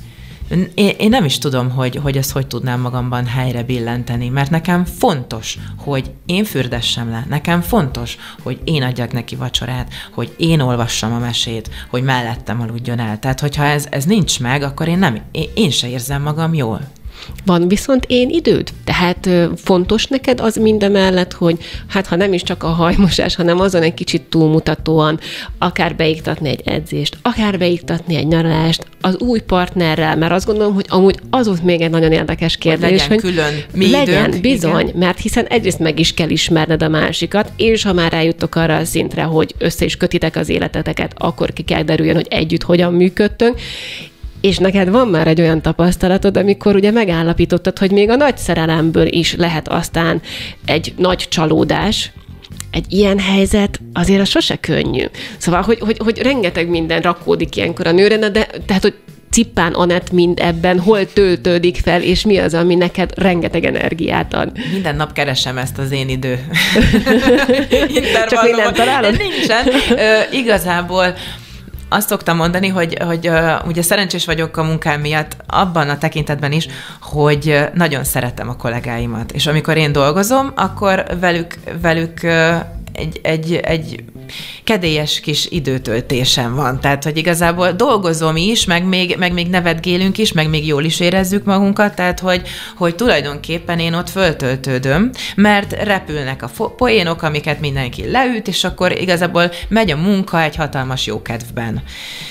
Én nem is tudom, hogy ezt hogy tudnám magamban helyre billenteni, mert nekem fontos, hogy én fürdessem le, nekem fontos, hogy én adjak neki vacsorát, hogy én olvassam a mesét, hogy mellettem aludjon el. Tehát, hogyha ez nincs meg, akkor én se érzem magam jól. Van viszont én időd? Tehát fontos neked az mindemellett, hogy hát ha nem is csak a hajmosás, hanem azon egy kicsit túlmutatóan akár beiktatni egy edzést, akár beiktatni egy nyaralást az új partnerrel, mert azt gondolom, hogy amúgy az volt még egy nagyon érdekes kérdés, hogy külön mi legyen, időnk, bizony, igen. mert hiszen egyrészt meg is kell ismerned a másikat, és ha már eljutok arra a szintre, hogy össze is kötitek az életeteket, akkor ki kell derüljön, hogy együtt hogyan működtünk. És neked van már egy olyan tapasztalatod, amikor ugye megállapítottad, hogy még a nagy szerelemből is lehet aztán egy nagy csalódás. Egy ilyen helyzet azért az sose könnyű. Szóval, hogy rengeteg minden rakódik ilyenkor a nőre, de tehát, hogy Cippán Anett mind ebben hol töltődik fel, és mi az, ami neked rengeteg energiát ad? Minden nap keresem ezt az én idő. Csak még nem találod? Nincsen. Igazából azt szoktam mondani, hogy ugye szerencsés vagyok a munkám miatt abban a tekintetben is, hogy nagyon szeretem a kollégáimat. És amikor én dolgozom, akkor velük egy kedélyes kis időtöltésem van. Tehát, hogy igazából dolgozom is, meg még nevetgélünk is, meg még jól is érezzük magunkat, tehát, hogy tulajdonképpen én ott föltöltődöm, mert repülnek a poénok, amiket mindenki leüt, és akkor igazából megy a munka egy hatalmas jókedvben.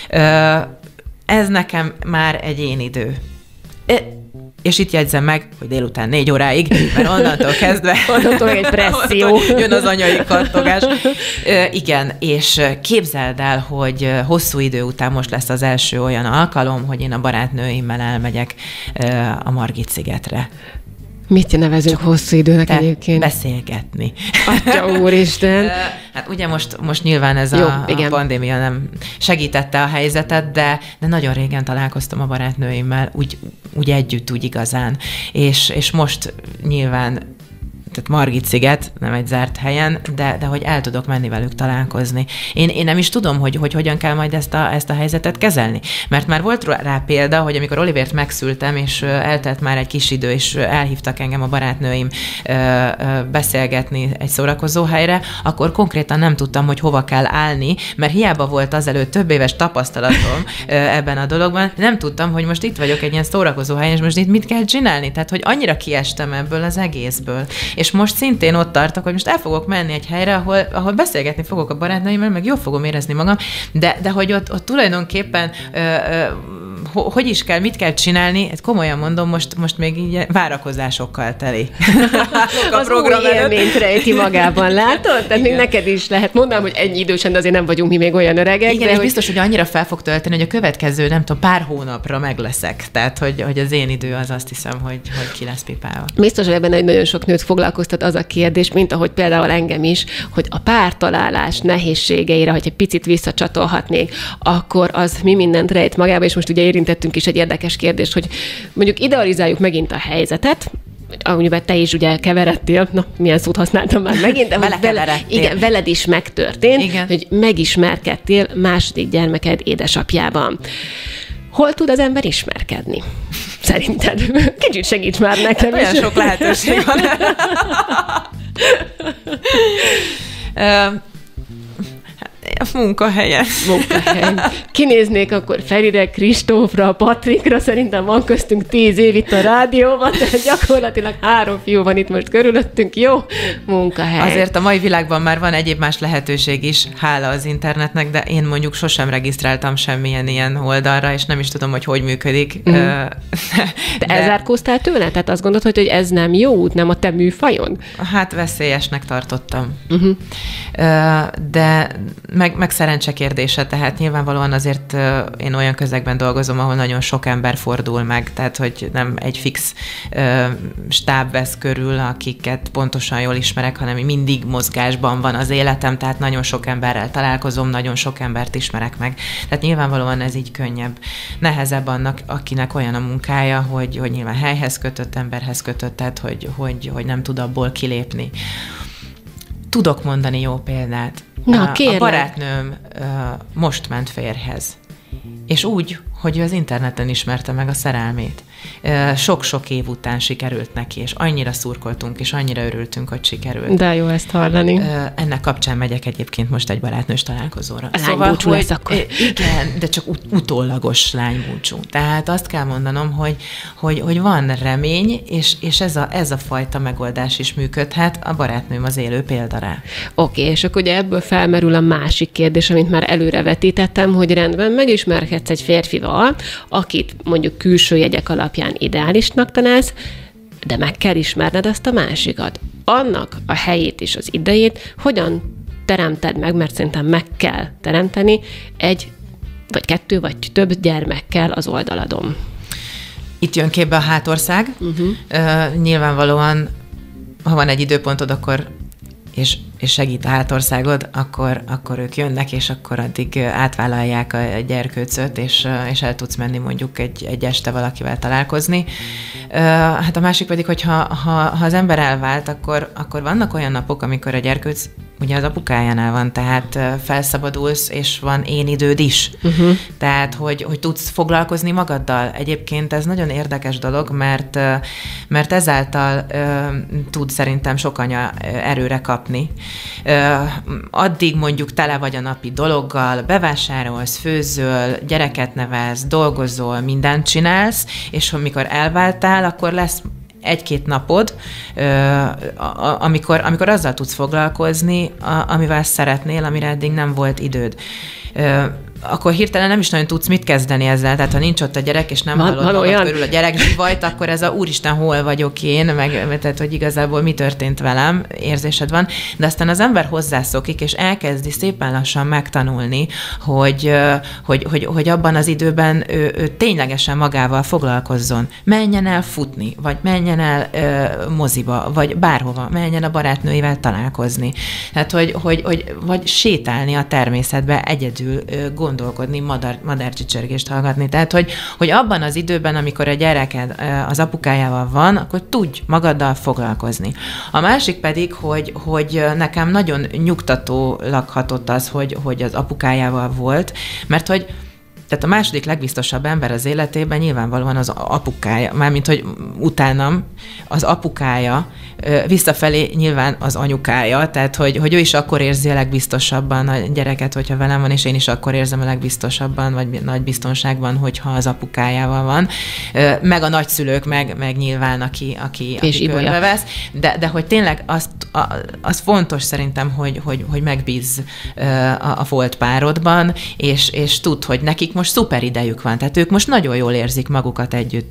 Ez nekem már egy én idő. És itt jegyzem meg, hogy délután 4 óráig, mert onnantól kezdve onnantól egy presszió. Jön az anyai kattogás. Igen, és képzeld el, hogy hosszú idő után most lesz az első olyan alkalom, hogy én a barátnőimmel elmegyek a Margit-szigetre. Mit nevezünk hosszú időnek egyébként? Beszélgetni. Atya úristen! Hát ugye most nyilván ez a pandémia nem segítette a helyzetet, de nagyon régen találkoztam a barátnőimmel, úgy együtt, úgy igazán. És most nyilván tehát Margit-sziget, nem egy zárt helyen, de hogy el tudok menni velük találkozni. Én nem is tudom, hogy hogyan kell majd ezt a helyzetet kezelni. Mert már volt rá példa, hogy amikor Olivért megszültem, és eltelt már egy kis idő, és elhívtak engem a barátnőim beszélgetni egy szórakozó helyre, akkor konkrétan nem tudtam, hogy hova kell állni, mert hiába volt azelőtt több éves tapasztalatom ebben a dologban, nem tudtam, hogy most itt vagyok egy ilyen szórakozó helyen, és most itt mit kell csinálni. Tehát, hogy annyira kiestem ebből az egészből. És most szintén ott tartok, hogy most el fogok menni egy helyre, ahol beszélgetni fogok a barátnőimmel, meg jól fogom érezni magam, de hogy ott tulajdonképpen hogy is kell, mit kell csinálni, ezt komolyan mondom, most még így várakozásokkal teli. Az új élményt rejti magában, látod? Tehát még neked is lehet mondanom, hogy ennyi idősen, de azért nem vagyunk mi még olyan öregek. Igen, de és biztos, hogy annyira fel fog tölteni, hogy a következő, nem tudom, pár hónapra meg leszek. Tehát, hogy az én idő az azt hiszem, hogy ki lesz pipálva. Biztos, hogy ebben nagyon sok nőt foglalkoztat az a kérdés, mint ahogy például engem is, hogy a pártalálás nehézségeire, hogy egy picit visszacsatolhatnék, akkor az mi mindent rejt magába, és most ugye érintettünk is egy érdekes kérdést, hogy mondjuk idealizáljuk megint a helyzetet, amiben te is ugye keveredtél, na, milyen szót használtam már megint, de igen, veled is megtörtént, igen. Hogy megismerkedtél második gyermeked édesapjában. Hol tud az ember ismerkedni? Szerinted? Kicsit segíts már nekem. Olyan sok lehetőség van. A munkahelyen. Kinéznék akkor Ferire, Kristófra, Patrikra, szerintem van köztünk 10 év itt a rádióban, tehát gyakorlatilag 3 fiú van itt most körülöttünk, jó munkahely. Azért a mai világban már van egyéb más lehetőség is, hála az internetnek, de én mondjuk sosem regisztráltam semmilyen ilyen oldalra, és nem is tudom, hogy működik. De elzárkóztál tőle? Tehát azt gondolod, hogy ez nem jó út, nem a te műfajon? Hát veszélyesnek tartottam. De meg szerencse kérdése, tehát nyilvánvalóan azért én olyan közegben dolgozom, ahol nagyon sok ember fordul meg, tehát hogy nem egy fix stáb vesz körül, akiket pontosan jól ismerek, hanem mindig mozgásban van az életem, tehát nagyon sok emberrel találkozom, nagyon sok embert ismerek meg. Tehát nyilvánvalóan ez így könnyebb. Nehezebb annak, akinek olyan a munkája, hogy nyilván helyhez kötött, emberhez kötött, tehát hogy nem tud abból kilépni. Tudok mondani jó példát. Na, a barátnőm most ment férjhez. És úgy, hogy ő az interneten ismerte meg a szerelmét. Sok-sok év után sikerült neki, és annyira szurkoltunk, és annyira örültünk, hogy sikerült. De jó ezt hallani. Ennek kapcsán megyek egyébként most egy barátnős találkozóra. Lánybúcsú lesz akkor. Igen, de csak utólagos lánybúcsú. Tehát azt kell mondanom, hogy van remény, és ez a fajta megoldás is működhet. A barátnőm az élő példa rá. Oké, és akkor ugye ebből felmerül a másik kérdés, amit már előrevetítettem, hogy rendben megismerkedsz egy férfival, akit mondjuk külső jegyek alapján ideálisnak találsz, de meg kell ismerned azt a másikat. Annak a helyét és az idejét hogyan teremted meg, mert szerintem meg kell teremteni egy, vagy 2, vagy több gyermekkel az oldaladon. Itt jön képbe a hátország. Nyilvánvalóan, ha van egy időpontod, akkor és segít a hátországod, akkor ők jönnek, és akkor addig átvállalják a gyerkőcöt, és el tudsz menni mondjuk egy este valakivel találkozni. Hát a másik pedig, hogy ha az ember elvált, akkor vannak olyan napok, amikor a gyerkőc ugye az apukájánál van, tehát felszabadulsz, és van én időd is. Tehát, hogy tudsz foglalkozni magaddal. Egyébként ez nagyon érdekes dolog, mert ezáltal tud szerintem sok anya erőre kapni. Addig mondjuk tele vagy a napi dologgal, bevásárolsz, főzöl, gyereket nevelsz, dolgozol, mindent csinálsz, és amikor elváltál, akkor lesz 1-2 napod, amikor azzal tudsz foglalkozni, amivel szeretnél, amire eddig nem volt időd. Akkor hirtelen nem is nagyon tudsz mit kezdeni ezzel, tehát ha nincs ott a gyerek, és nem hallod magad körül a gyerek zsivajt, akkor ez a úristen, hol vagyok én, meg tehát, hogy igazából mi történt velem, érzésed van, de aztán az ember hozzászokik, és elkezdi szépen lassan megtanulni, hogy abban az időben ő ténylegesen magával foglalkozzon. Menjen el futni, vagy menjen el moziba, vagy bárhova, menjen a barátnőivel találkozni. Tehát, vagy sétálni a természetbe egyedül, gondolkodni, madárcsicsergést hallgatni. Tehát, hogy abban az időben, amikor a gyereked az apukájával van, akkor tudj magaddal foglalkozni. A másik pedig, hogy nekem nagyon nyugtatólag hatott az, hogy az apukájával volt, mert hogy tehát a második legbiztosabb ember az életében nyilvánvalóan az apukája, mármint, hogy utánam az apukája, visszafelé nyilván az anyukája, tehát, hogy ő is akkor érzi a legbiztosabban a gyereket, hogyha velem van, és én is akkor érzem a legbiztosabban, vagy nagy biztonságban, hogyha az apukájával van. Meg a nagyszülők, meg nyilván, aki körbevesz. De hogy tényleg az fontos szerintem, hogy megbízz a volt párodban, és tudd, hogy nekik most szuper idejük van, tehát ők most nagyon jól érzik magukat együtt,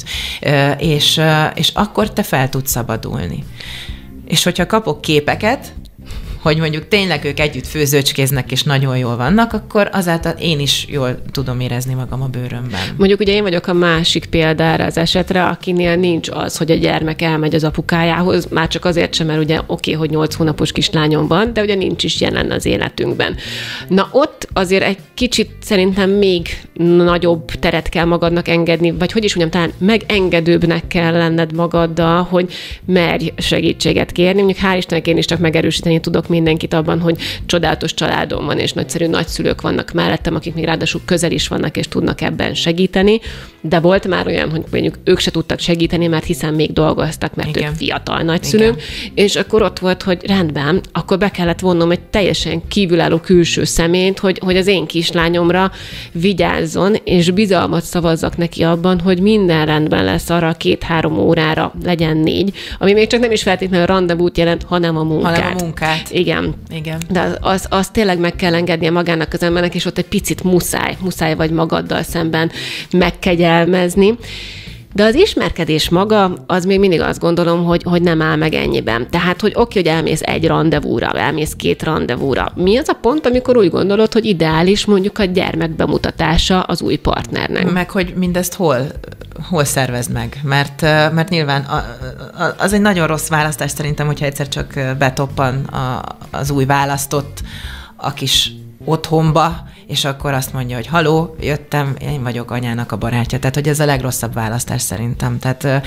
és akkor te fel tudsz szabadulni. És hogyha kapok képeket, hogy mondjuk tényleg ők együtt főzőcskéznek, és nagyon jól vannak, akkor azáltal én is jól tudom érezni magam a bőrömben. Mondjuk ugye én vagyok a másik példára az esetre, akinél nincs az, hogy a gyermek elmegy az apukájához, már csak azért sem, mert ugye oké, hogy 8 hónapos kislányom van, de ugye nincs is jelen az életünkben. Na ott azért egy kicsit szerintem még nagyobb teret kell magadnak engedni, vagy hogy is mondjam, talán megengedőbbnek kell lenned magaddal, hogy merj segítséget kérni. Mondjuk hál' Istennek én is csak megerősíteni tudok mindenkit abban, hogy csodálatos családom van, és nagyszerű nagyszülők vannak mellettem, akik még ráadásul közel is vannak, és tudnak ebben segíteni, de volt már olyan, hogy mondjuk ők se tudtak segíteni, mert hiszen még dolgoztak, mert igen, ők fiatal nagyszülők, és akkor ott volt, hogy rendben, akkor be kellett vonnom egy teljesen kívülálló külső személyt, hogy az én kislányomra vigyázzon, és bizalmat szavazzak neki abban, hogy minden rendben lesz arra 2-3 órára, legyen 4, ami még csak nem is feltétlenül a rendezvút jelent, hanem a munkát. Igen. De az tényleg meg kell engednie magának az embernek, és ott egy picit muszáj vagy magaddal szemben megkegyelmezni. De az ismerkedés maga, az még mindig azt gondolom, hogy nem áll meg ennyiben. Tehát, hogy oké, hogy elmész 1 randevúra, elmész 2 randevúra. Mi az a pont, amikor úgy gondolod, hogy ideális mondjuk a gyermek bemutatása az új partnernek? Meg, hogy mindezt hol szervezd meg? Mert nyilván az egy nagyon rossz választás szerintem, hogyha egyszer csak betoppan az új választott a kis otthonba, és akkor azt mondja, hogy haló, jöttem, én vagyok anyának a barátja. Tehát, hogy ez a legrosszabb választás szerintem. Tehát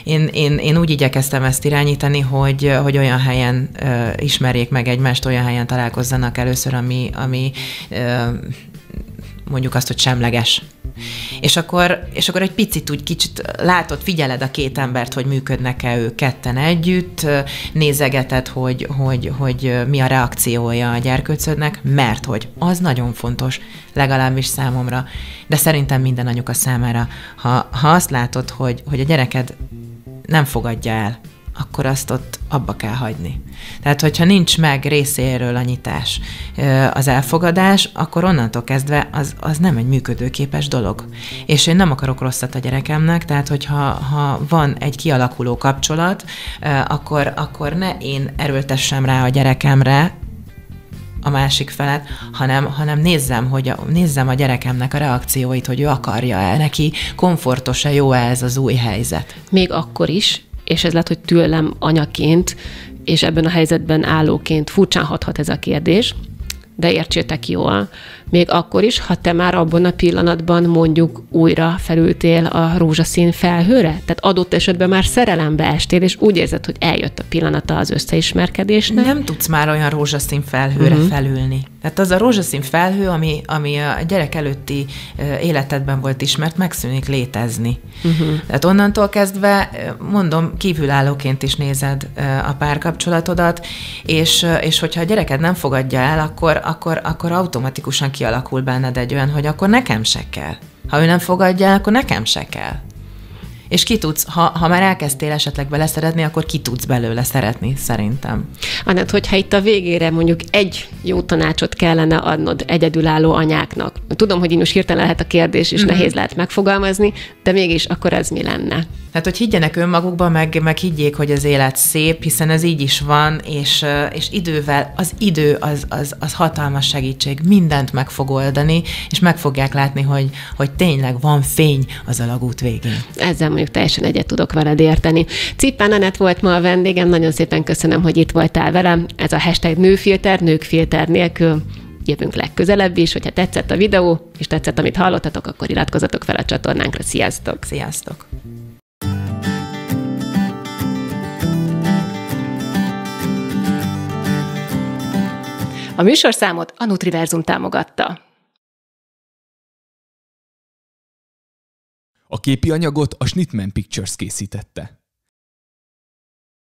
én úgy igyekeztem ezt irányítani, hogy olyan helyen ismerjék meg egymást, olyan helyen találkozzanak először, ami mondjuk azt, hogy semleges. És akkor egy picit úgy kicsit látod, figyeled a két embert, hogy működnek-e ők ketten együtt, nézegeted, hogy mi a reakciója a gyerkőcödnek, mert hogy az nagyon fontos, legalábbis számomra, de szerintem minden anyuka számára, ha azt látod, hogy a gyereked nem fogadja el, akkor azt ott abba kell hagyni. Tehát, hogyha nincs meg részéről a nyitás, az elfogadás, akkor onnantól kezdve az nem egy működőképes dolog. És én nem akarok rosszat a gyerekemnek, tehát, hogyha van egy kialakuló kapcsolat, akkor ne én erőltessem rá a gyerekemre a másik felet, hanem nézzem a gyerekemnek a reakcióit, hogy ő akarja-e, neki komfortos-e, jó-e ez az új helyzet. Még akkor is, és ez lehet, hogy tőlem anyaként, és ebben a helyzetben állóként furcsán hathat ez a kérdés, de értsétek jól, még akkor is, ha te már abban a pillanatban mondjuk újra felültél a rózsaszín felhőre, tehát adott esetben már szerelembe estél, és úgy érzed, hogy eljött a pillanata az összeismerkedésnek. Nem tudsz már olyan rózsaszín felhőre felülni. Tehát az a rózsaszín felhő, ami a gyerek előtti életedben volt ismert, megszűnik létezni. Tehát onnantól kezdve, mondom, kívülállóként is nézed a párkapcsolatodat, és hogyha a gyereked nem fogadja el, akkor automatikusan kialakul benned egy olyan, hogy akkor nekem se kell. Ha ő nem fogadja el, akkor nekem se kell. És ki tudsz, ha már elkezdtél esetleg beleszeretni, akkor ki tudsz belőle szeretni, szerintem. Anett, hogyha itt a végére mondjuk egy jó tanácsot kellene adnod egyedülálló anyáknak. Tudom, hogy most hirtelen lehet a kérdés, és nehéz lehet megfogalmazni, de mégis akkor ez mi lenne? Hát, hogy higgyenek önmagukban, meg higgyék, hogy az élet szép, hiszen ez így is van, és idővel, az idő az hatalmas segítség, mindent meg fog oldani, és meg fogják látni, hogy tényleg van fény az alagút végén. Ezzel mondjuk teljesen egyet tudok veled érteni. Cippán Anett volt ma a vendégem, nagyon szépen köszönöm, hogy itt voltál velem. Ez a #nőfilter, nők filter nélkül. Jövünk legközelebb is, hogyha tetszett a videó, és tetszett, amit hallottatok, akkor iratkozzatok fel a csatornánkra. Sziasztok! Sziasztok! A műsorszámot a Nutriverzum támogatta. A képi anyagot a Schnittman Pictures készítette.